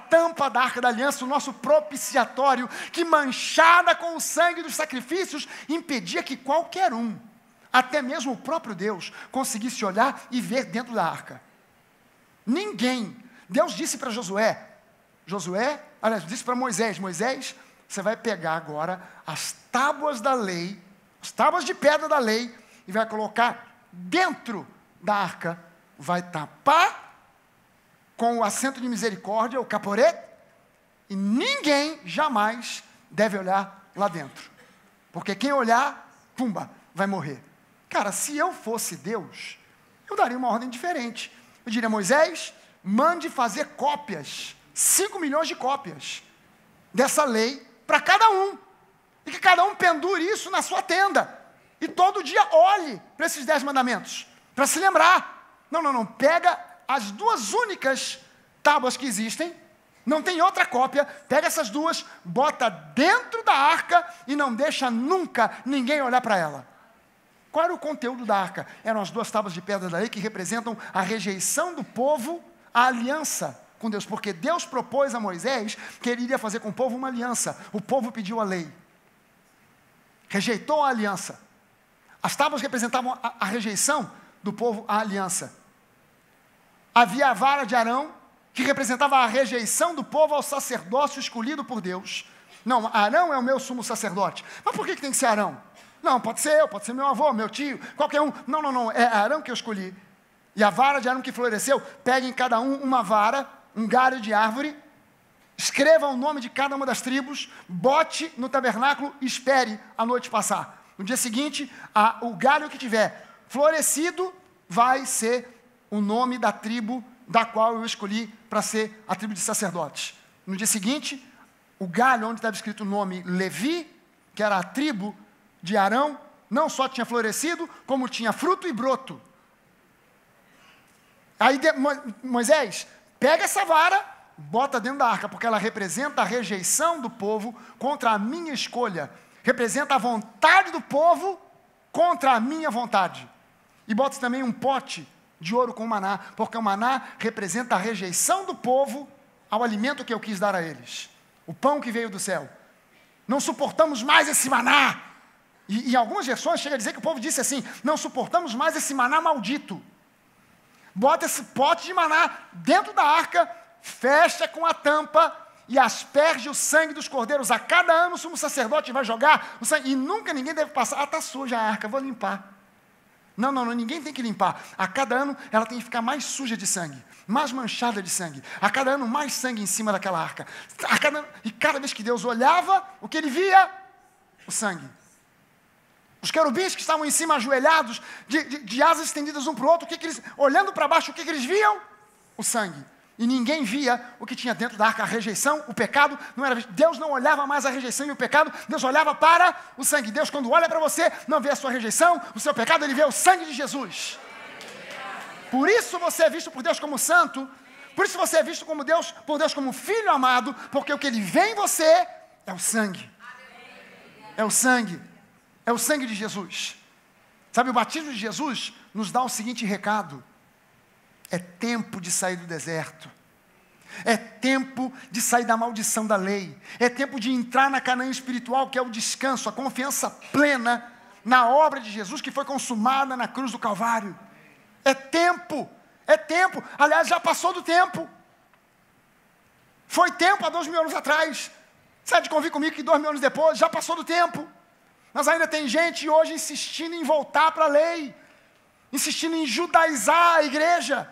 tampa da Arca da Aliança, o nosso propiciatório, que manchada com o sangue dos sacrifícios, impedia que qualquer um, até mesmo o próprio Deus, conseguisse olhar e ver dentro da arca. Ninguém. Deus disse para disse para Moisés, você vai pegar agora as tábuas da lei, as tábuas de pedra da lei, e vai colocar dentro da arca, vai tapar com o assento de misericórdia, o caporete, e ninguém jamais deve olhar lá dentro. Porque quem olhar, pumba, vai morrer. Cara, se eu fosse Deus, eu daria uma ordem diferente. Eu diria, Moisés, mande fazer cópias, 5 milhões de cópias dessa lei para cada um. E que cada um pendure isso na sua tenda. E todo dia olhe para esses 10 mandamentos, para se lembrar. Não, pega as 2 únicas tábuas que existem, não tem outra cópia, pega essas 2, bota dentro da arca e não deixa nunca ninguém olhar para ela. Qual era o conteúdo da arca? Eram as 2 tábuas de pedra da lei que representam a rejeição do povo à aliança com Deus, porque Deus propôs a Moisés que ele iria fazer com o povo uma aliança. O povo pediu a lei, rejeitou a aliança. As tábuas representavam a rejeição do povo à aliança. Havia a vara de Arão, que representava a rejeição do povo ao sacerdócio escolhido por Deus. Não, Arão é o meu sumo sacerdote. Mas por que tem que ser Arão? Não, pode ser eu, pode ser meu avô, meu tio, qualquer um. Não, é Arão que eu escolhi. E a vara de Arão que floresceu, peguem cada um uma vara, um galho de árvore, escreva o nome de cada uma das tribos, bote no tabernáculo e espere a noite passar. No dia seguinte, o galho que tiver florescido vai ser o nome da tribo da qual eu escolhi para ser a tribo de sacerdotes. No dia seguinte, o galho onde estava escrito o nome Levi, que era a tribo de Arão, não só tinha florescido, como tinha fruto e broto. Aí Moisés, pega essa vara, bota dentro da arca, porque ela representa a rejeição do povo contra a minha escolha. Representa a vontade do povo contra a minha vontade. E bota também um pote de ouro com maná, porque o maná representa a rejeição do povo ao alimento que eu quis dar a eles. O pão que veio do céu. Não suportamos mais esse maná. E em algumas versões chega a dizer que o povo disse assim, não suportamos mais esse maná maldito. Bota esse pote de maná dentro da arca, fecha com a tampa e asperge o sangue dos cordeiros. A cada ano o sumo sacerdote vai jogar o sangue. E nunca ninguém deve passar. Está suja a arca, vou limpar. Não, ninguém tem que limpar. A cada ano ela tem que ficar mais suja de sangue, mais manchada de sangue. A cada ano mais sangue em cima daquela arca. E cada vez que Deus olhava, o que ele via? O sangue. Os querubins que estavam em cima ajoelhados, de asas estendidas um para o outro, olhando para baixo, o que eles viam? O sangue. E ninguém via o que tinha dentro da arca, a rejeição, o pecado. Deus não olhava mais a rejeição e o pecado, Deus olhava para o sangue. Deus, quando olha para você, não vê a sua rejeição, o seu pecado, ele vê o sangue de Jesus. Por isso você é visto por Deus como santo, por isso você é visto por Deus como filho amado, porque o que ele vê em você é o sangue. É o sangue. É o sangue de Jesus. Sabe, o batismo de Jesus nos dá o seguinte recado: é tempo de sair do deserto. É tempo de sair da maldição da lei. É tempo de entrar na Canaã espiritual, que é o descanso, a confiança plena na obra de Jesus que foi consumada na cruz do Calvário. É tempo. Aliás, já passou do tempo. Foi tempo há 2.000 anos atrás. Você há de convir comigo que 2.000 anos depois, já passou do tempo. Mas ainda tem gente hoje insistindo em voltar para a lei, insistindo em judaizar a igreja.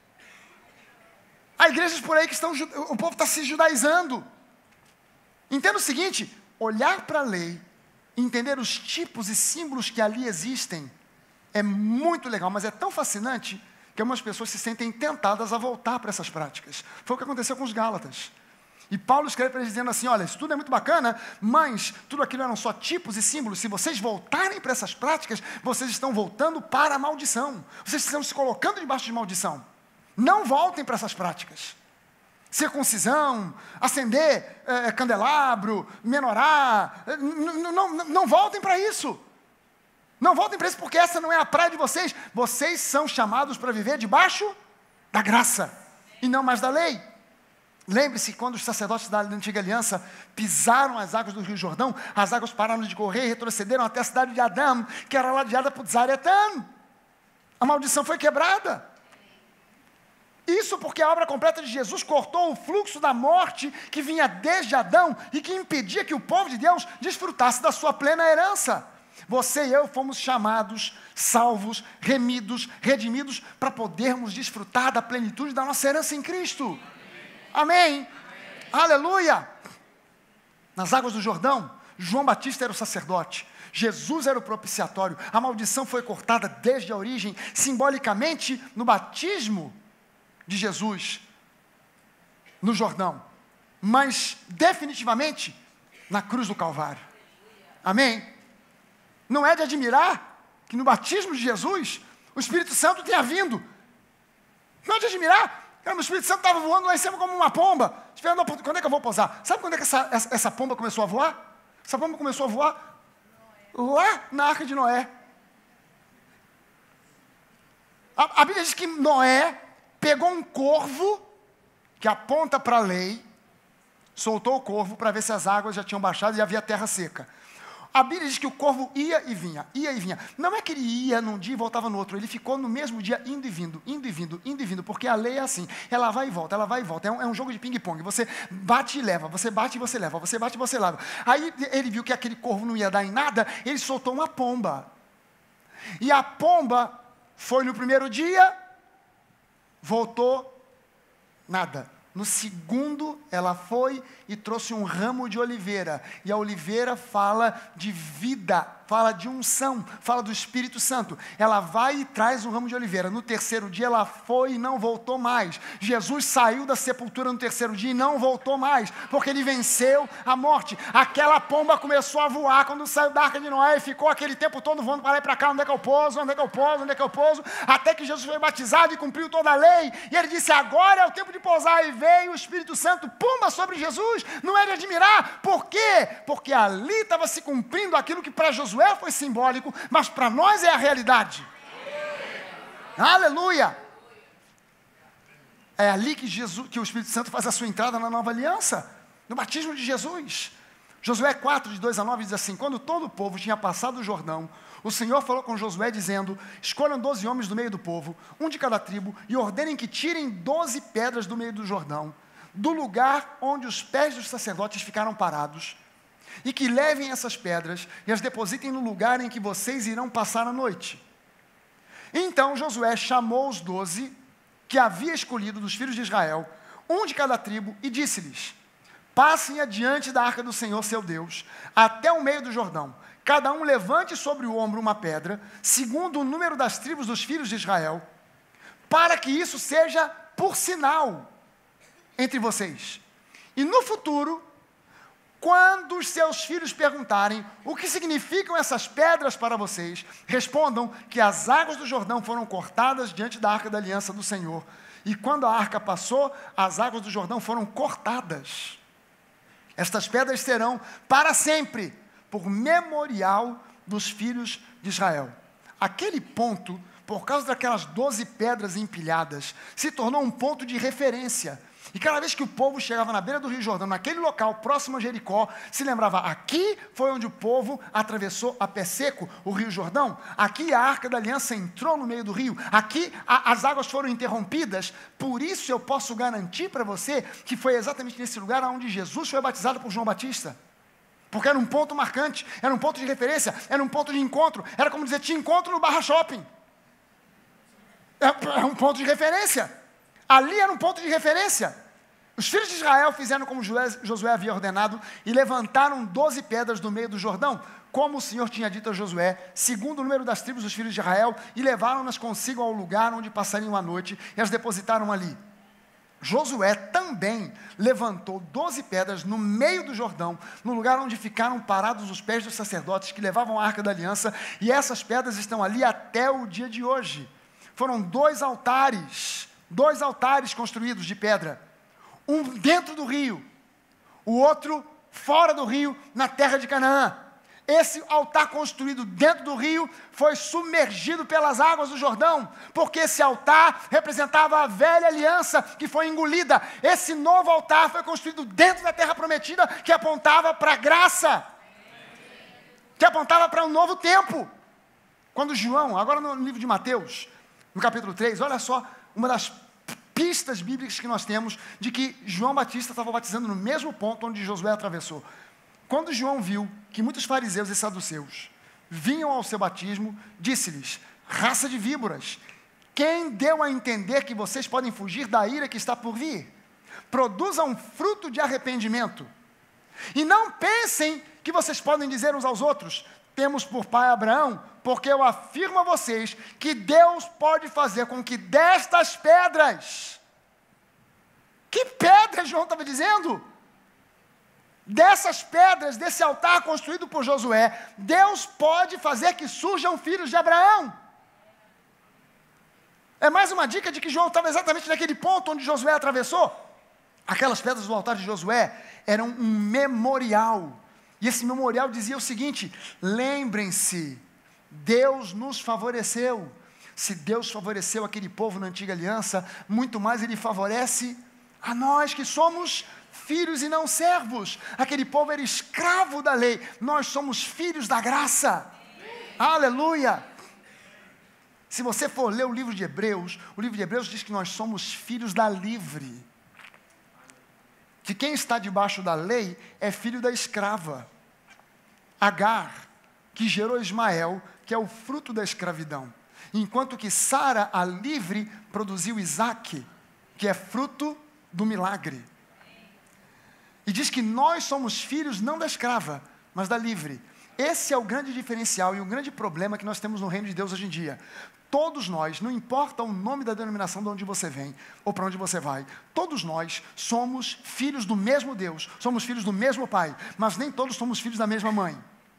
Há igrejas por aí que o povo está se judaizando. Entenda o seguinte: olhar para a lei, entender os tipos e símbolos que ali existem, é muito legal, mas é tão fascinante que algumas pessoas se sentem tentadas a voltar para essas práticas. Foi o que aconteceu com os Gálatas. E Paulo escreve para eles dizendo assim, olha, isso tudo é muito bacana, mas tudo aquilo eram só tipos e símbolos. Se vocês voltarem para essas práticas, vocês estão voltando para a maldição. Vocês estão se colocando debaixo de maldição. Não voltem para essas práticas. Circuncisão, acender candelabro, menorá, não voltem para isso. Não voltem para isso, porque essa não é a praia de vocês. Vocês são chamados para viver debaixo da graça, e não mais da lei. Lembre-se, quando os sacerdotes da antiga aliança pisaram as águas do Rio Jordão, as águas pararam de correr e retrocederam até a cidade de Adão, que era ladeada por Zaretã. A maldição foi quebrada. Isso porque a obra completa de Jesus cortou o fluxo da morte que vinha desde Adão e que impedia que o povo de Deus desfrutasse da sua plena herança. Você e eu fomos chamados, salvos, remidos, redimidos, para podermos desfrutar da plenitude da nossa herança em Cristo. Amém? Aleluia! Nas águas do Jordão, João Batista era o sacerdote, Jesus era o propiciatório, a maldição foi cortada desde a origem, simbolicamente no batismo de Jesus, no Jordão, mas definitivamente na cruz do Calvário. Amém? Não é de admirar que no batismo de Jesus, o Espírito Santo tenha vindo. Não é de admirar. O Espírito Santo estava voando lá em cima como uma pomba, esperando, quando é que eu vou pousar? Sabe quando é que essa pomba começou a voar? Essa pomba começou a voar lá na Arca de Noé. A Bíblia diz que Noé pegou um corvo, que aponta para a lei, soltou o corvo para ver se as águas já tinham baixado e havia terra seca. A Bíblia diz que o corvo ia e vinha, ia e vinha. Não é que ele ia num dia e voltava no outro, ele ficou no mesmo dia indo e vindo, indo e vindo, indo e vindo, porque a lei é assim, ela vai e volta, ela vai e volta, é um jogo de ping-pong, você bate e leva, você bate e você leva, você bate e você leva. Aí ele viu que aquele corvo não ia dar em nada, ele soltou uma pomba. E a pomba foi no primeiro dia, voltou, nada. No segundo, ela foi e trouxe um ramo de oliveira. E a oliveira fala de vida, fala de unção, fala do Espírito Santo. Ela vai e traz um ramo de oliveira. No terceiro dia, ela foi e não voltou mais. Jesus saiu da sepultura no terceiro dia e não voltou mais, porque ele venceu a morte. Aquela pomba começou a voar quando saiu da Arca de Noé e ficou aquele tempo todo voando para lá e para cá. Onde é que eu pouso? Onde é que eu pouso? Onde é que eu pouso? Até que Jesus foi batizado e cumpriu toda a lei. E ele disse, agora é o tempo de pousar. E veio o Espírito Santo, pumba, sobre Jesus. Não é de admirar. Por quê? Porque ali estava se cumprindo aquilo que para Josué foi simbólico, mas para nós é a realidade. Aleluia! É ali que o Espírito Santo faz a sua entrada na nova aliança, no batismo de Jesus. Josué 4, de 2 a 9, diz assim, quando todo o povo tinha passado o Jordão, o Senhor falou com Josué dizendo, escolham 12 homens do meio do povo, um de cada tribo, e ordenem que tirem 12 pedras do meio do Jordão, do lugar onde os pés dos sacerdotes ficaram parados, e que levem essas pedras e as depositem no lugar em que vocês irão passar a noite. Então Josué chamou os 12 que havia escolhido dos filhos de Israel, um de cada tribo, e disse-lhes, passem adiante da arca do Senhor seu Deus, até o meio do Jordão. Cada um levante sobre o ombro uma pedra, segundo o número das tribos dos filhos de Israel, para que isso seja por sinal entre vocês. E no futuro, quando os seus filhos perguntarem o que significam essas pedras para vocês, respondam que as águas do Jordão foram cortadas diante da arca da aliança do Senhor. E quando a arca passou, as águas do Jordão foram cortadas. Estas pedras serão para sempre, por memorial dos filhos de Israel. Aquele ponto, por causa daquelas 12 pedras empilhadas, se tornou um ponto de referência. E cada vez que o povo chegava na beira do Rio Jordão, naquele local próximo a Jericó, se lembrava, aqui foi onde o povo atravessou a pé seco o Rio Jordão, aqui a Arca da Aliança entrou no meio do rio, aqui as águas foram interrompidas, por isso eu posso garantir para você que foi exatamente nesse lugar onde Jesus foi batizado por João Batista. Porque era um ponto marcante, era um ponto de referência, era um ponto de encontro, era como dizer, te encontro no Barra Shopping. É um ponto de referência. Ali era um ponto de referência. Os filhos de Israel fizeram como Josué havia ordenado e levantaram 12 pedras do meio do Jordão, como o Senhor tinha dito a Josué, segundo o número das tribos dos filhos de Israel, e levaram-nas consigo ao lugar onde passariam a noite e as depositaram ali. Josué também levantou 12 pedras no meio do Jordão, no lugar onde ficaram parados os pés dos sacerdotes que levavam a Arca da Aliança, e essas pedras estão ali até o dia de hoje. Foram dois altares construídos de pedra, um dentro do rio, o outro fora do rio, na terra de Canaã. esse altar construído dentro do rio foi submergido pelas águas do Jordão, porque esse altar representava a velha aliança que foi engolida. Esse novo altar foi construído dentro da terra prometida, que apontava para a graça, que apontava para um novo tempo. Quando João, agora no livro de Mateus, no capítulo 3, olha só, uma das pistas bíblicas que nós temos de que João Batista estava batizando no mesmo ponto onde Josué atravessou. Quando João viu que muitos fariseus e saduceus vinham ao seu batismo, disse-lhes: raça de víboras, quem deu a entender que vocês podem fugir da ira que está por vir? Produzam fruto de arrependimento. E não pensem que vocês podem dizer uns aos outros: temos por pai Abraão, porque eu afirmo a vocês que Deus pode fazer com que destas pedras... Que pedras João estava dizendo? Dessas pedras, desse altar construído por Josué, Deus pode fazer que surjam filhos de Abraão. É mais uma dica de que João estava exatamente naquele ponto onde Josué atravessou. Aquelas pedras do altar de Josué eram um memorial. E esse memorial dizia o seguinte: lembrem-se, Deus nos favoreceu. Se Deus favoreceu aquele povo na antiga aliança, muito mais Ele favorece a nós que somos filhos e não servos. Aquele povo era escravo da lei, nós somos filhos da graça. Aleluia! Se você for ler o livro de Hebreus diz que nós somos filhos da livre. Que quem está debaixo da lei é filho da escrava. Agar, que gerou Ismael, que é o fruto da escravidão. Enquanto que Sara, a livre, produziu Isaque, que é fruto do milagre. E diz que nós somos filhos não da escrava, mas da livre. Esse é o grande diferencial e o grande problema que nós temos no reino de Deus hoje em dia. Todos nós, não importa o nome da denominação de onde você vem ou para onde você vai, todos nós somos filhos do mesmo Deus, somos filhos do mesmo Pai, mas nem todos somos filhos da mesma mãe.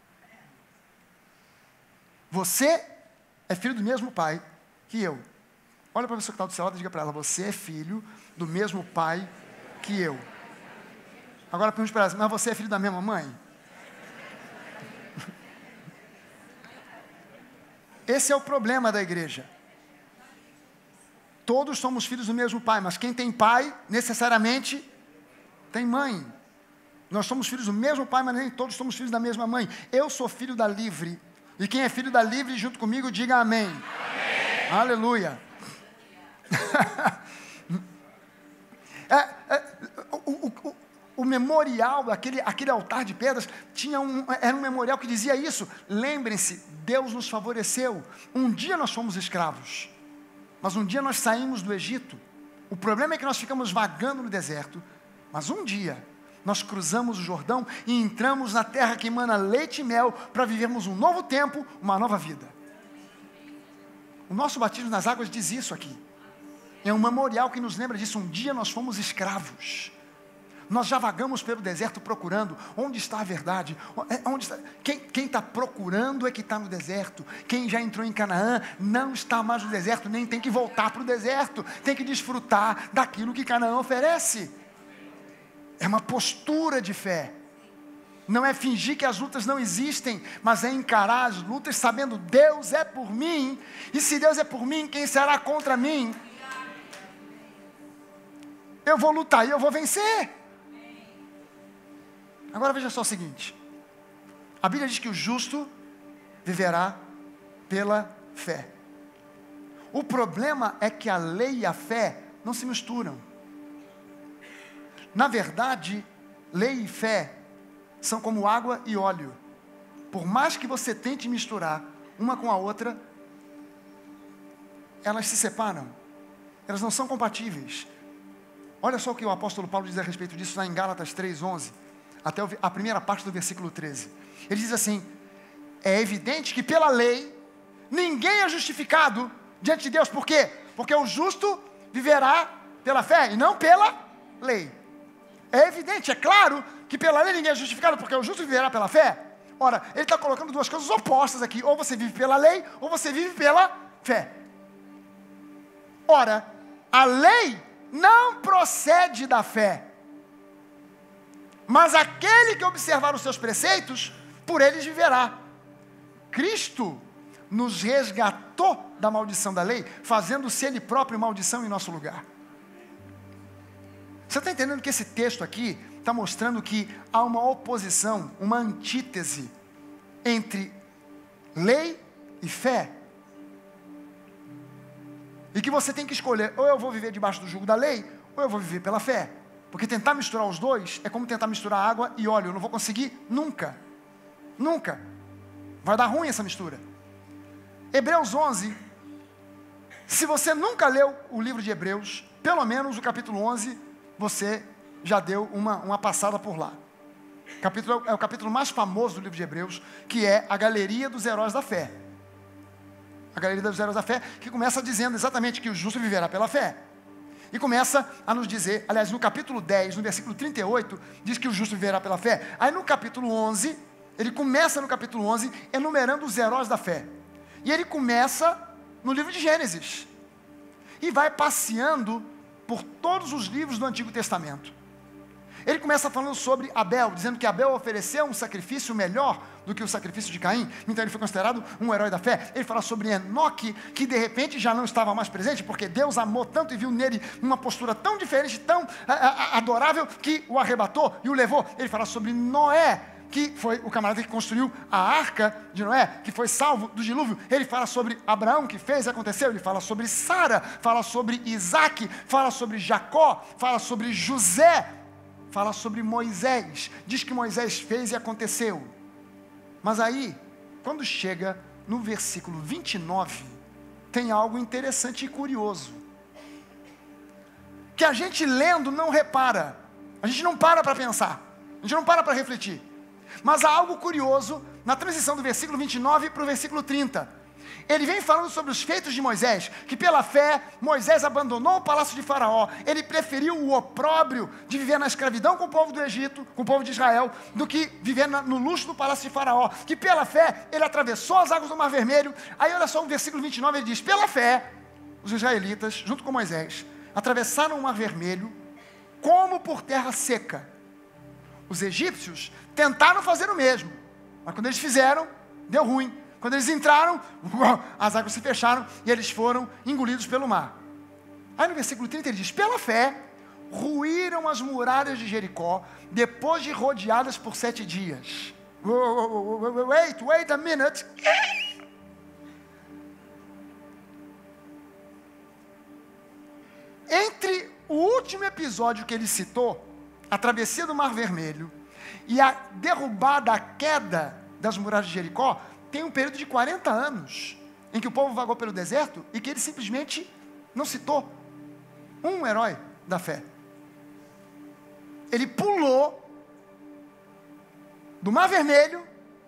Você é filho do mesmo pai que eu. Olha para a pessoa que está do seu lado e diga para ela: você é filho do mesmo pai que eu. Agora pergunte para ela: mas você é filho da mesma mãe? Esse é o problema da igreja. Todos somos filhos do mesmo pai, mas quem tem pai, necessariamente, tem mãe. Nós somos filhos do mesmo pai, mas nem todos somos filhos da mesma mãe. Eu sou filho da livre. E quem é filho da livre, junto comigo, diga amém. Amém. Aleluia. O memorial, aquele altar de pedras, era um memorial que dizia isso. Lembrem-se, Deus nos favoreceu. Um dia nós fomos escravos, mas um dia nós saímos do Egito. O problema é que nós ficamos vagando no deserto, mas um dia nós cruzamos o Jordão e entramos na terra que emana leite e mel para vivermos um novo tempo, uma nova vida. O nosso batismo nas águas diz isso aqui. É um memorial que nos lembra disso. Um dia nós fomos escravos. Nós já vagamos pelo deserto procurando onde está a verdade. Onde está? Quem está procurando é que está no deserto. Quem já entrou em Canaã não está mais no deserto, nem tem que voltar para o deserto. Tem que desfrutar daquilo que Canaã oferece. É uma postura de fé. Não é fingir que as lutas não existem, mas é encarar as lutas sabendo: Deus é por mim. E se Deus é por mim, quem será contra mim? Eu vou lutar e eu vou vencer. Agora veja só o seguinte. A Bíblia diz que o justo viverá pela fé. O problema é que a lei e a fé não se misturam. Na verdade, lei e fé são como água e óleo. Por mais que você tente misturar uma com a outra, elas se separam. Elas não são compatíveis. Olha só o que o apóstolo Paulo diz a respeito disso lá em Gálatas 3:11, até a primeira parte do versículo 13. Ele diz assim: é evidente que pela lei ninguém é justificado diante de Deus. Por quê? Porque o justo viverá pela fé e não pela lei. É evidente, é claro que pela lei ninguém é justificado, porque o justo viverá pela fé. Ora, ele está colocando duas coisas opostas aqui. Ou você vive pela lei, ou você vive pela fé. Ora, a lei não procede da fé, mas aquele que observar os seus preceitos, por eles viverá. Cristo nos resgatou da maldição da lei, fazendo-se Ele próprio maldição em nosso lugar. Você está entendendo que esse texto aqui está mostrando que há uma oposição, uma antítese entre lei e fé? E que você tem que escolher, ou eu vou viver debaixo do jugo da lei, ou eu vou viver pela fé. Porque tentar misturar os dois é como tentar misturar água e óleo. Eu não vou conseguir nunca. Nunca. Vai dar ruim essa mistura. Hebreus 11. Se você nunca leu o livro de Hebreus, pelo menos o capítulo 11, você já deu uma passada por lá. É o capítulo mais famoso do livro de Hebreus, que é a galeria dos heróis da fé. A galeria dos heróis da fé, que começa dizendo exatamente que o justo viverá pela fé. E começa a nos dizer, aliás, no capítulo 10, no versículo 38, diz que o justo viverá pela fé. Aí no capítulo 11, ele começa no capítulo 11, enumerando os heróis da fé. E ele começa no livro de Gênesis. E vai passeando por todos os livros do Antigo Testamento. Ele começa falando sobre Abel, dizendo que Abel ofereceu um sacrifício melhor do que o sacrifício de Caim, então ele foi considerado um herói da fé. Ele fala sobre Enoque, que de repente já não estava mais presente, porque Deus amou tanto e viu nele uma postura tão diferente, tão adorável, que o arrebatou e o levou. Ele fala sobre Noé, que foi o camarada que construiu a arca de Noé, que foi salvo do dilúvio. Ele fala sobre Abraão, que fez e aconteceu. Ele fala sobre Sara, fala sobre Isaac, fala sobre Jacó, fala sobre José, fala sobre Moisés. Diz que Moisés fez e aconteceu. Mas aí, quando chega no versículo 29, tem algo interessante e curioso, que a gente lendo não repara, a gente não para pensar, a gente não para refletir. Mas há algo curioso na transição do versículo 29 para o versículo 30. Ele vem falando sobre os feitos de Moisés, que pela fé Moisés abandonou o palácio de Faraó. Ele preferiu o opróbrio de viver na escravidão com o povo do Egito, com o povo de Israel, do que viver no luxo do palácio de Faraó. Que pela fé ele atravessou as águas do Mar Vermelho. Aí olha só o versículo 29, ele diz: pela fé, os israelitas, junto com Moisés, atravessaram o Mar Vermelho como por terra seca. Os egípcios tentaram fazer o mesmo, mas quando eles fizeram, deu ruim. Quando eles entraram, as águas se fecharam e eles foram engolidos pelo mar. Aí no versículo 30 ele diz: pela fé, ruíram as muralhas de Jericó, depois de rodeadas por 7 dias. Wait a minute. Entre o último episódio que ele citou, a travessia do Mar Vermelho, e a derrubada, a queda das muralhas de Jericó, tem um período de 40 anos, em que o povo vagou pelo deserto, e que ele simplesmente não citou um herói da fé. Ele pulou do Mar Vermelho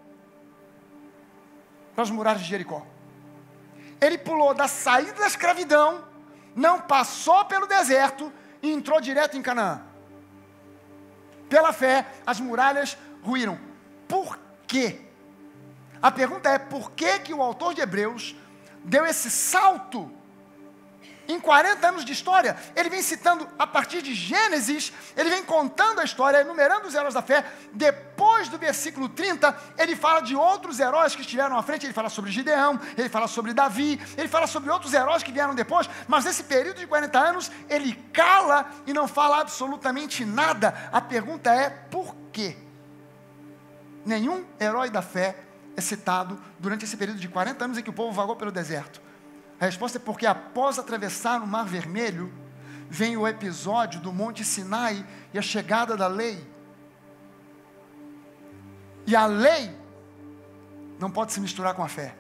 para as muralhas de Jericó. Ele pulou da saída da escravidão, não passou pelo deserto e entrou direto em Canaã. Pela fé, as muralhas ruíram. Por quê? A pergunta é: por que o autor de Hebreus deu esse salto em 40 anos de história? Ele vem citando a partir de Gênesis, ele vem contando a história, enumerando os heróis da fé. Depois do versículo 30, ele fala de outros heróis que estiveram à frente. Ele fala sobre Gideão, ele fala sobre Davi, ele fala sobre outros heróis que vieram depois. Mas nesse período de 40 anos, ele cala e não fala absolutamente nada. A pergunta é: por quê? Nenhum herói da fé é citado durante esse período de 40 anos em que o povo vagou pelo deserto. A resposta é porque após atravessar o Mar Vermelho, vem o episódio do Monte Sinai e a chegada da lei. E a lei não pode se misturar com a fé.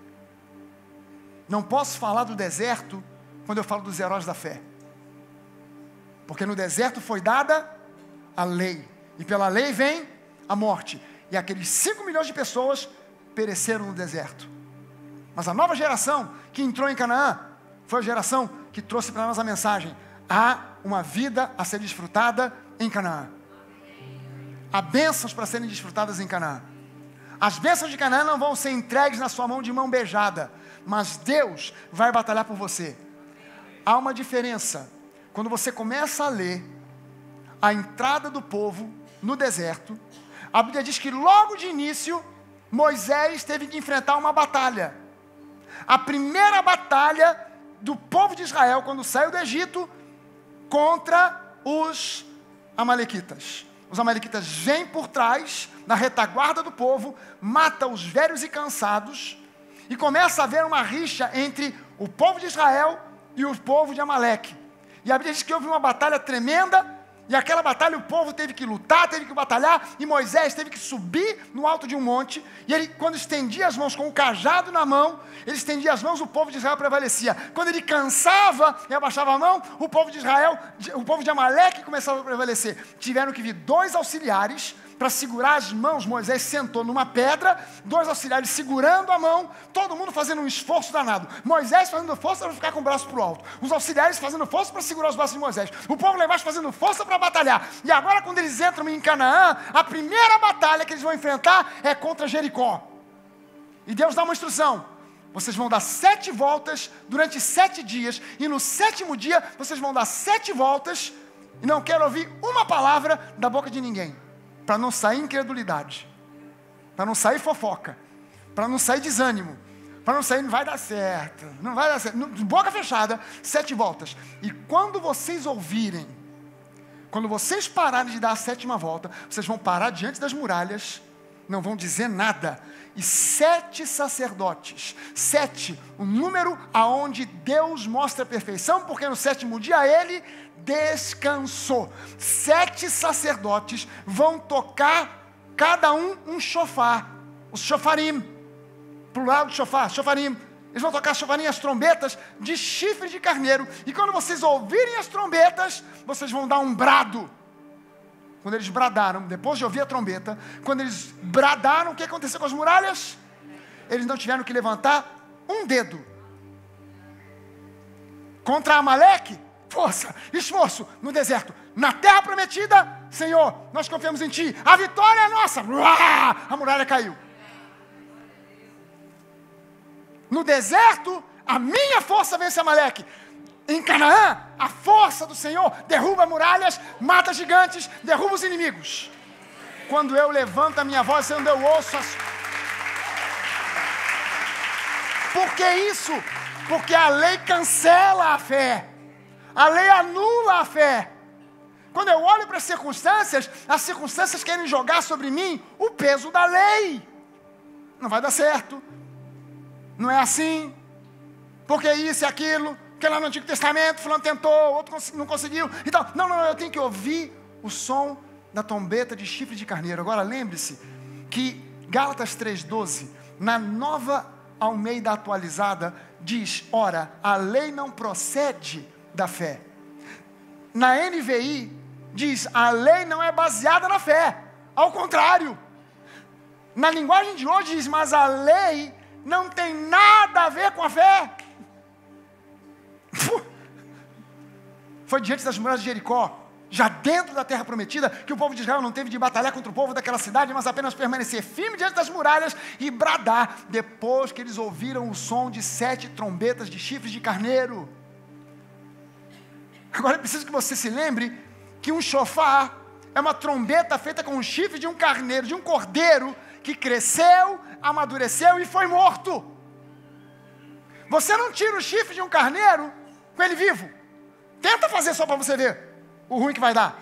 Não posso falar do deserto quando eu falo dos heróis da fé. Porque no deserto foi dada a lei. E pela lei vem a morte. E aqueles 5 milhões de pessoas pereceram no deserto. Mas a nova geração que entrou em Canaã foi a geração que trouxe para nós a mensagem: há uma vida a ser desfrutada em Canaã. Há bênçãos para serem desfrutadas em Canaã. As bênçãos de Canaã não vão ser entregues na sua mão de mão beijada, mas Deus vai batalhar por você. Há uma diferença quando você começa a ler a entrada do povo no deserto. A Bíblia diz que logo de início Moisés teve que enfrentar uma batalha. A primeira batalha do povo de Israel, quando saiu do Egito, contra os amalequitas. Os amalequitas vêm por trás, na retaguarda do povo, matam os velhos e cansados, e começa a haver uma rixa entre o povo de Israel e o povo de Amaleque. E a Bíblia diz que houve uma batalha tremenda, e aquela batalha o povo teve que lutar, teve que batalhar, e Moisés teve que subir no alto de um monte, e ele, quando estendia as mãos com o cajado na mão, ele estendia as mãos, o povo de Israel prevalecia. Quando ele cansava e abaixava a mão, o povo de Israel, o povo de Amaleque começava a prevalecer. Tiveram que vir 2 auxiliares para segurar as mãos. Moisés sentou numa pedra, 2 auxiliares segurando a mão, todo mundo fazendo um esforço danado. Moisés fazendo força para ficar com o braço para o alto, os auxiliares fazendo força para segurar os braços de Moisés, o povo lá embaixo fazendo força para batalhar. E agora, quando eles entram em Canaã, a primeira batalha que eles vão enfrentar é contra Jericó. E Deus dá uma instrução: vocês vão dar 7 voltas durante 7 dias, e no 7º dia vocês vão dar 7 voltas, e não quero ouvir uma palavra da boca de ninguém, para não sair incredulidade, para não sair fofoca, para não sair desânimo, para não sair, não vai dar certo, não vai dar certo, boca fechada, 7 voltas. E quando vocês ouvirem, quando vocês pararem de dar a 7ª volta, vocês vão parar diante das muralhas, não vão dizer nada, e 7 sacerdotes, 7, o número aonde Deus mostra a perfeição, porque no 7º dia ele descansou. 7 sacerdotes vão tocar, cada um shofar, os shofarim, plural de shofar, shofarim. Eles vão tocar shofarim, as trombetas de chifre de carneiro, e quando vocês ouvirem as trombetas, vocês vão dar um brado. Quando eles bradaram, depois de ouvir a trombeta, quando eles bradaram, o que aconteceu com as muralhas? Eles não tiveram que levantar um dedo. Contra Amaleque, força, esforço no deserto. Na terra prometida, Senhor, nós confiamos em Ti, a vitória é nossa. A muralha caiu. No deserto, a minha força vence Amaleque. Em Canaã, a força do Senhor derruba muralhas, mata gigantes, derruba os inimigos. Quando eu levanto a minha voz, quando eu ouço as... Por que isso? Porque a lei cancela a fé. A lei anula a fé. Quando eu olho para as circunstâncias querem jogar sobre mim o peso da lei. Não vai dar certo. Não é assim. Porque isso e aquilo. Porque lá no Antigo Testamento, fulano tentou, outro não conseguiu. Então, não, eu tenho que ouvir o som da trombeta de chifre de carneiro. Agora lembre-se que Gálatas 3,12, na Nova Almeida atualizada, diz: ora, a lei não procede da fé. Na NVI, diz: a lei não é baseada na fé. Ao contrário. Na linguagem de hoje diz: mas a lei não tem nada a ver com a fé. Foi diante das muralhas de Jericó, já dentro da terra prometida, que o povo de Israel não teve de batalhar contra o povo daquela cidade, mas apenas permanecer firme diante das muralhas e bradar, depois que eles ouviram o som de 7 trombetas de chifres de carneiro. Agora é preciso que você se lembre que um shofar é uma trombeta feita com o chifre de um carneiro, de um cordeiro, que cresceu, amadureceu e foi morto. Você não tira o chifre de um carneiro com ele vivo. Tenta fazer só para você ver o ruim que vai dar.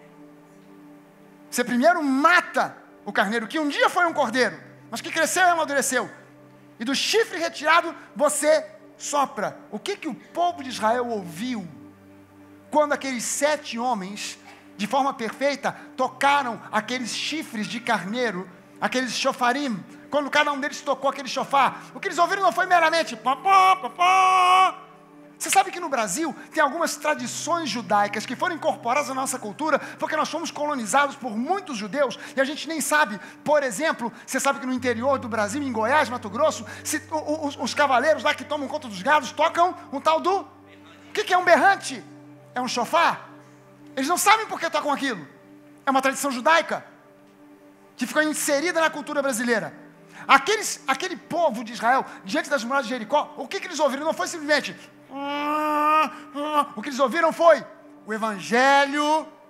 Você primeiro mata o carneiro, que um dia foi um cordeiro, mas que cresceu e amadureceu. E do chifre retirado, você sopra. O que o povo de Israel ouviu quando aqueles 7 homens, de forma perfeita, tocaram aqueles chifres de carneiro, aqueles shofarim? Quando cada um deles tocou aquele shofar, o que eles ouviram não foi meramente papá, papá. Você sabe que no Brasil tem algumas tradições judaicas que foram incorporadas na nossa cultura, porque nós fomos colonizados por muitos judeus, e a gente nem sabe. Por exemplo, você sabe que no interior do Brasil, em Goiás, Mato Grosso, os cavaleiros lá que tomam conta dos gados tocam um tal do... O que é um berrante? É um shofar? Eles não sabem por que tocam aquilo. É uma tradição judaica que ficou inserida na cultura brasileira. Aquele povo de Israel, diante das muralhas de Jericó, o que eles ouviram? Não foi simplesmente... O que eles ouviram foi: o Evangelho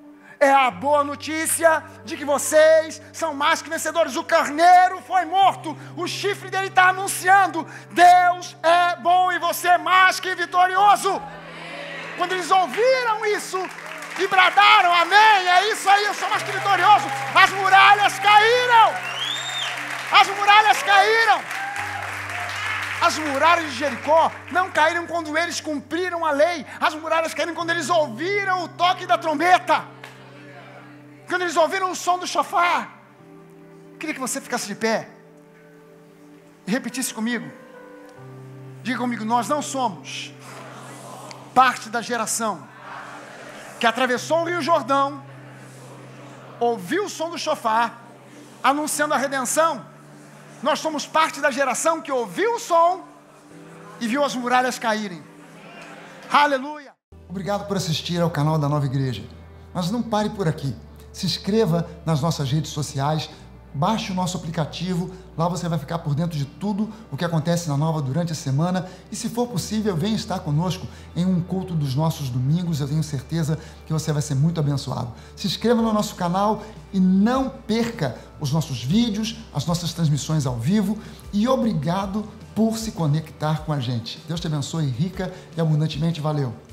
é a boa notícia de que vocês são mais que vencedores. O carneiro foi morto, o chifre dele está anunciando: Deus é bom e você é mais que vitorioso. Quando eles ouviram isso e bradaram: amém, é isso aí, eu sou mais que vitorioso, as muralhas caíram. As muralhas caíram. As muralhas de Jericó não caíram quando eles cumpriram a lei. As muralhas caíram quando eles ouviram o toque da trombeta, quando eles ouviram o som do shofar. Queria que você ficasse de pé e repetisse comigo. Diga comigo: nós não somos parte da geração que atravessou o Rio Jordão, ouviu o som do shofar, anunciando a redenção. Nós somos parte da geração que ouviu o som e viu as muralhas caírem. Aleluia! Obrigado por assistir ao canal da Nova Igreja. Mas não pare por aqui. Se inscreva nas nossas redes sociais, baixe o nosso aplicativo, lá você vai ficar por dentro de tudo o que acontece na Nova durante a semana, e se for possível, venha estar conosco em um culto dos nossos domingos. Eu tenho certeza que você vai ser muito abençoado. Se inscreva no nosso canal e não perca os nossos vídeos, as nossas transmissões ao vivo, e obrigado por se conectar com a gente. Deus te abençoe rica e abundantemente. Valeu!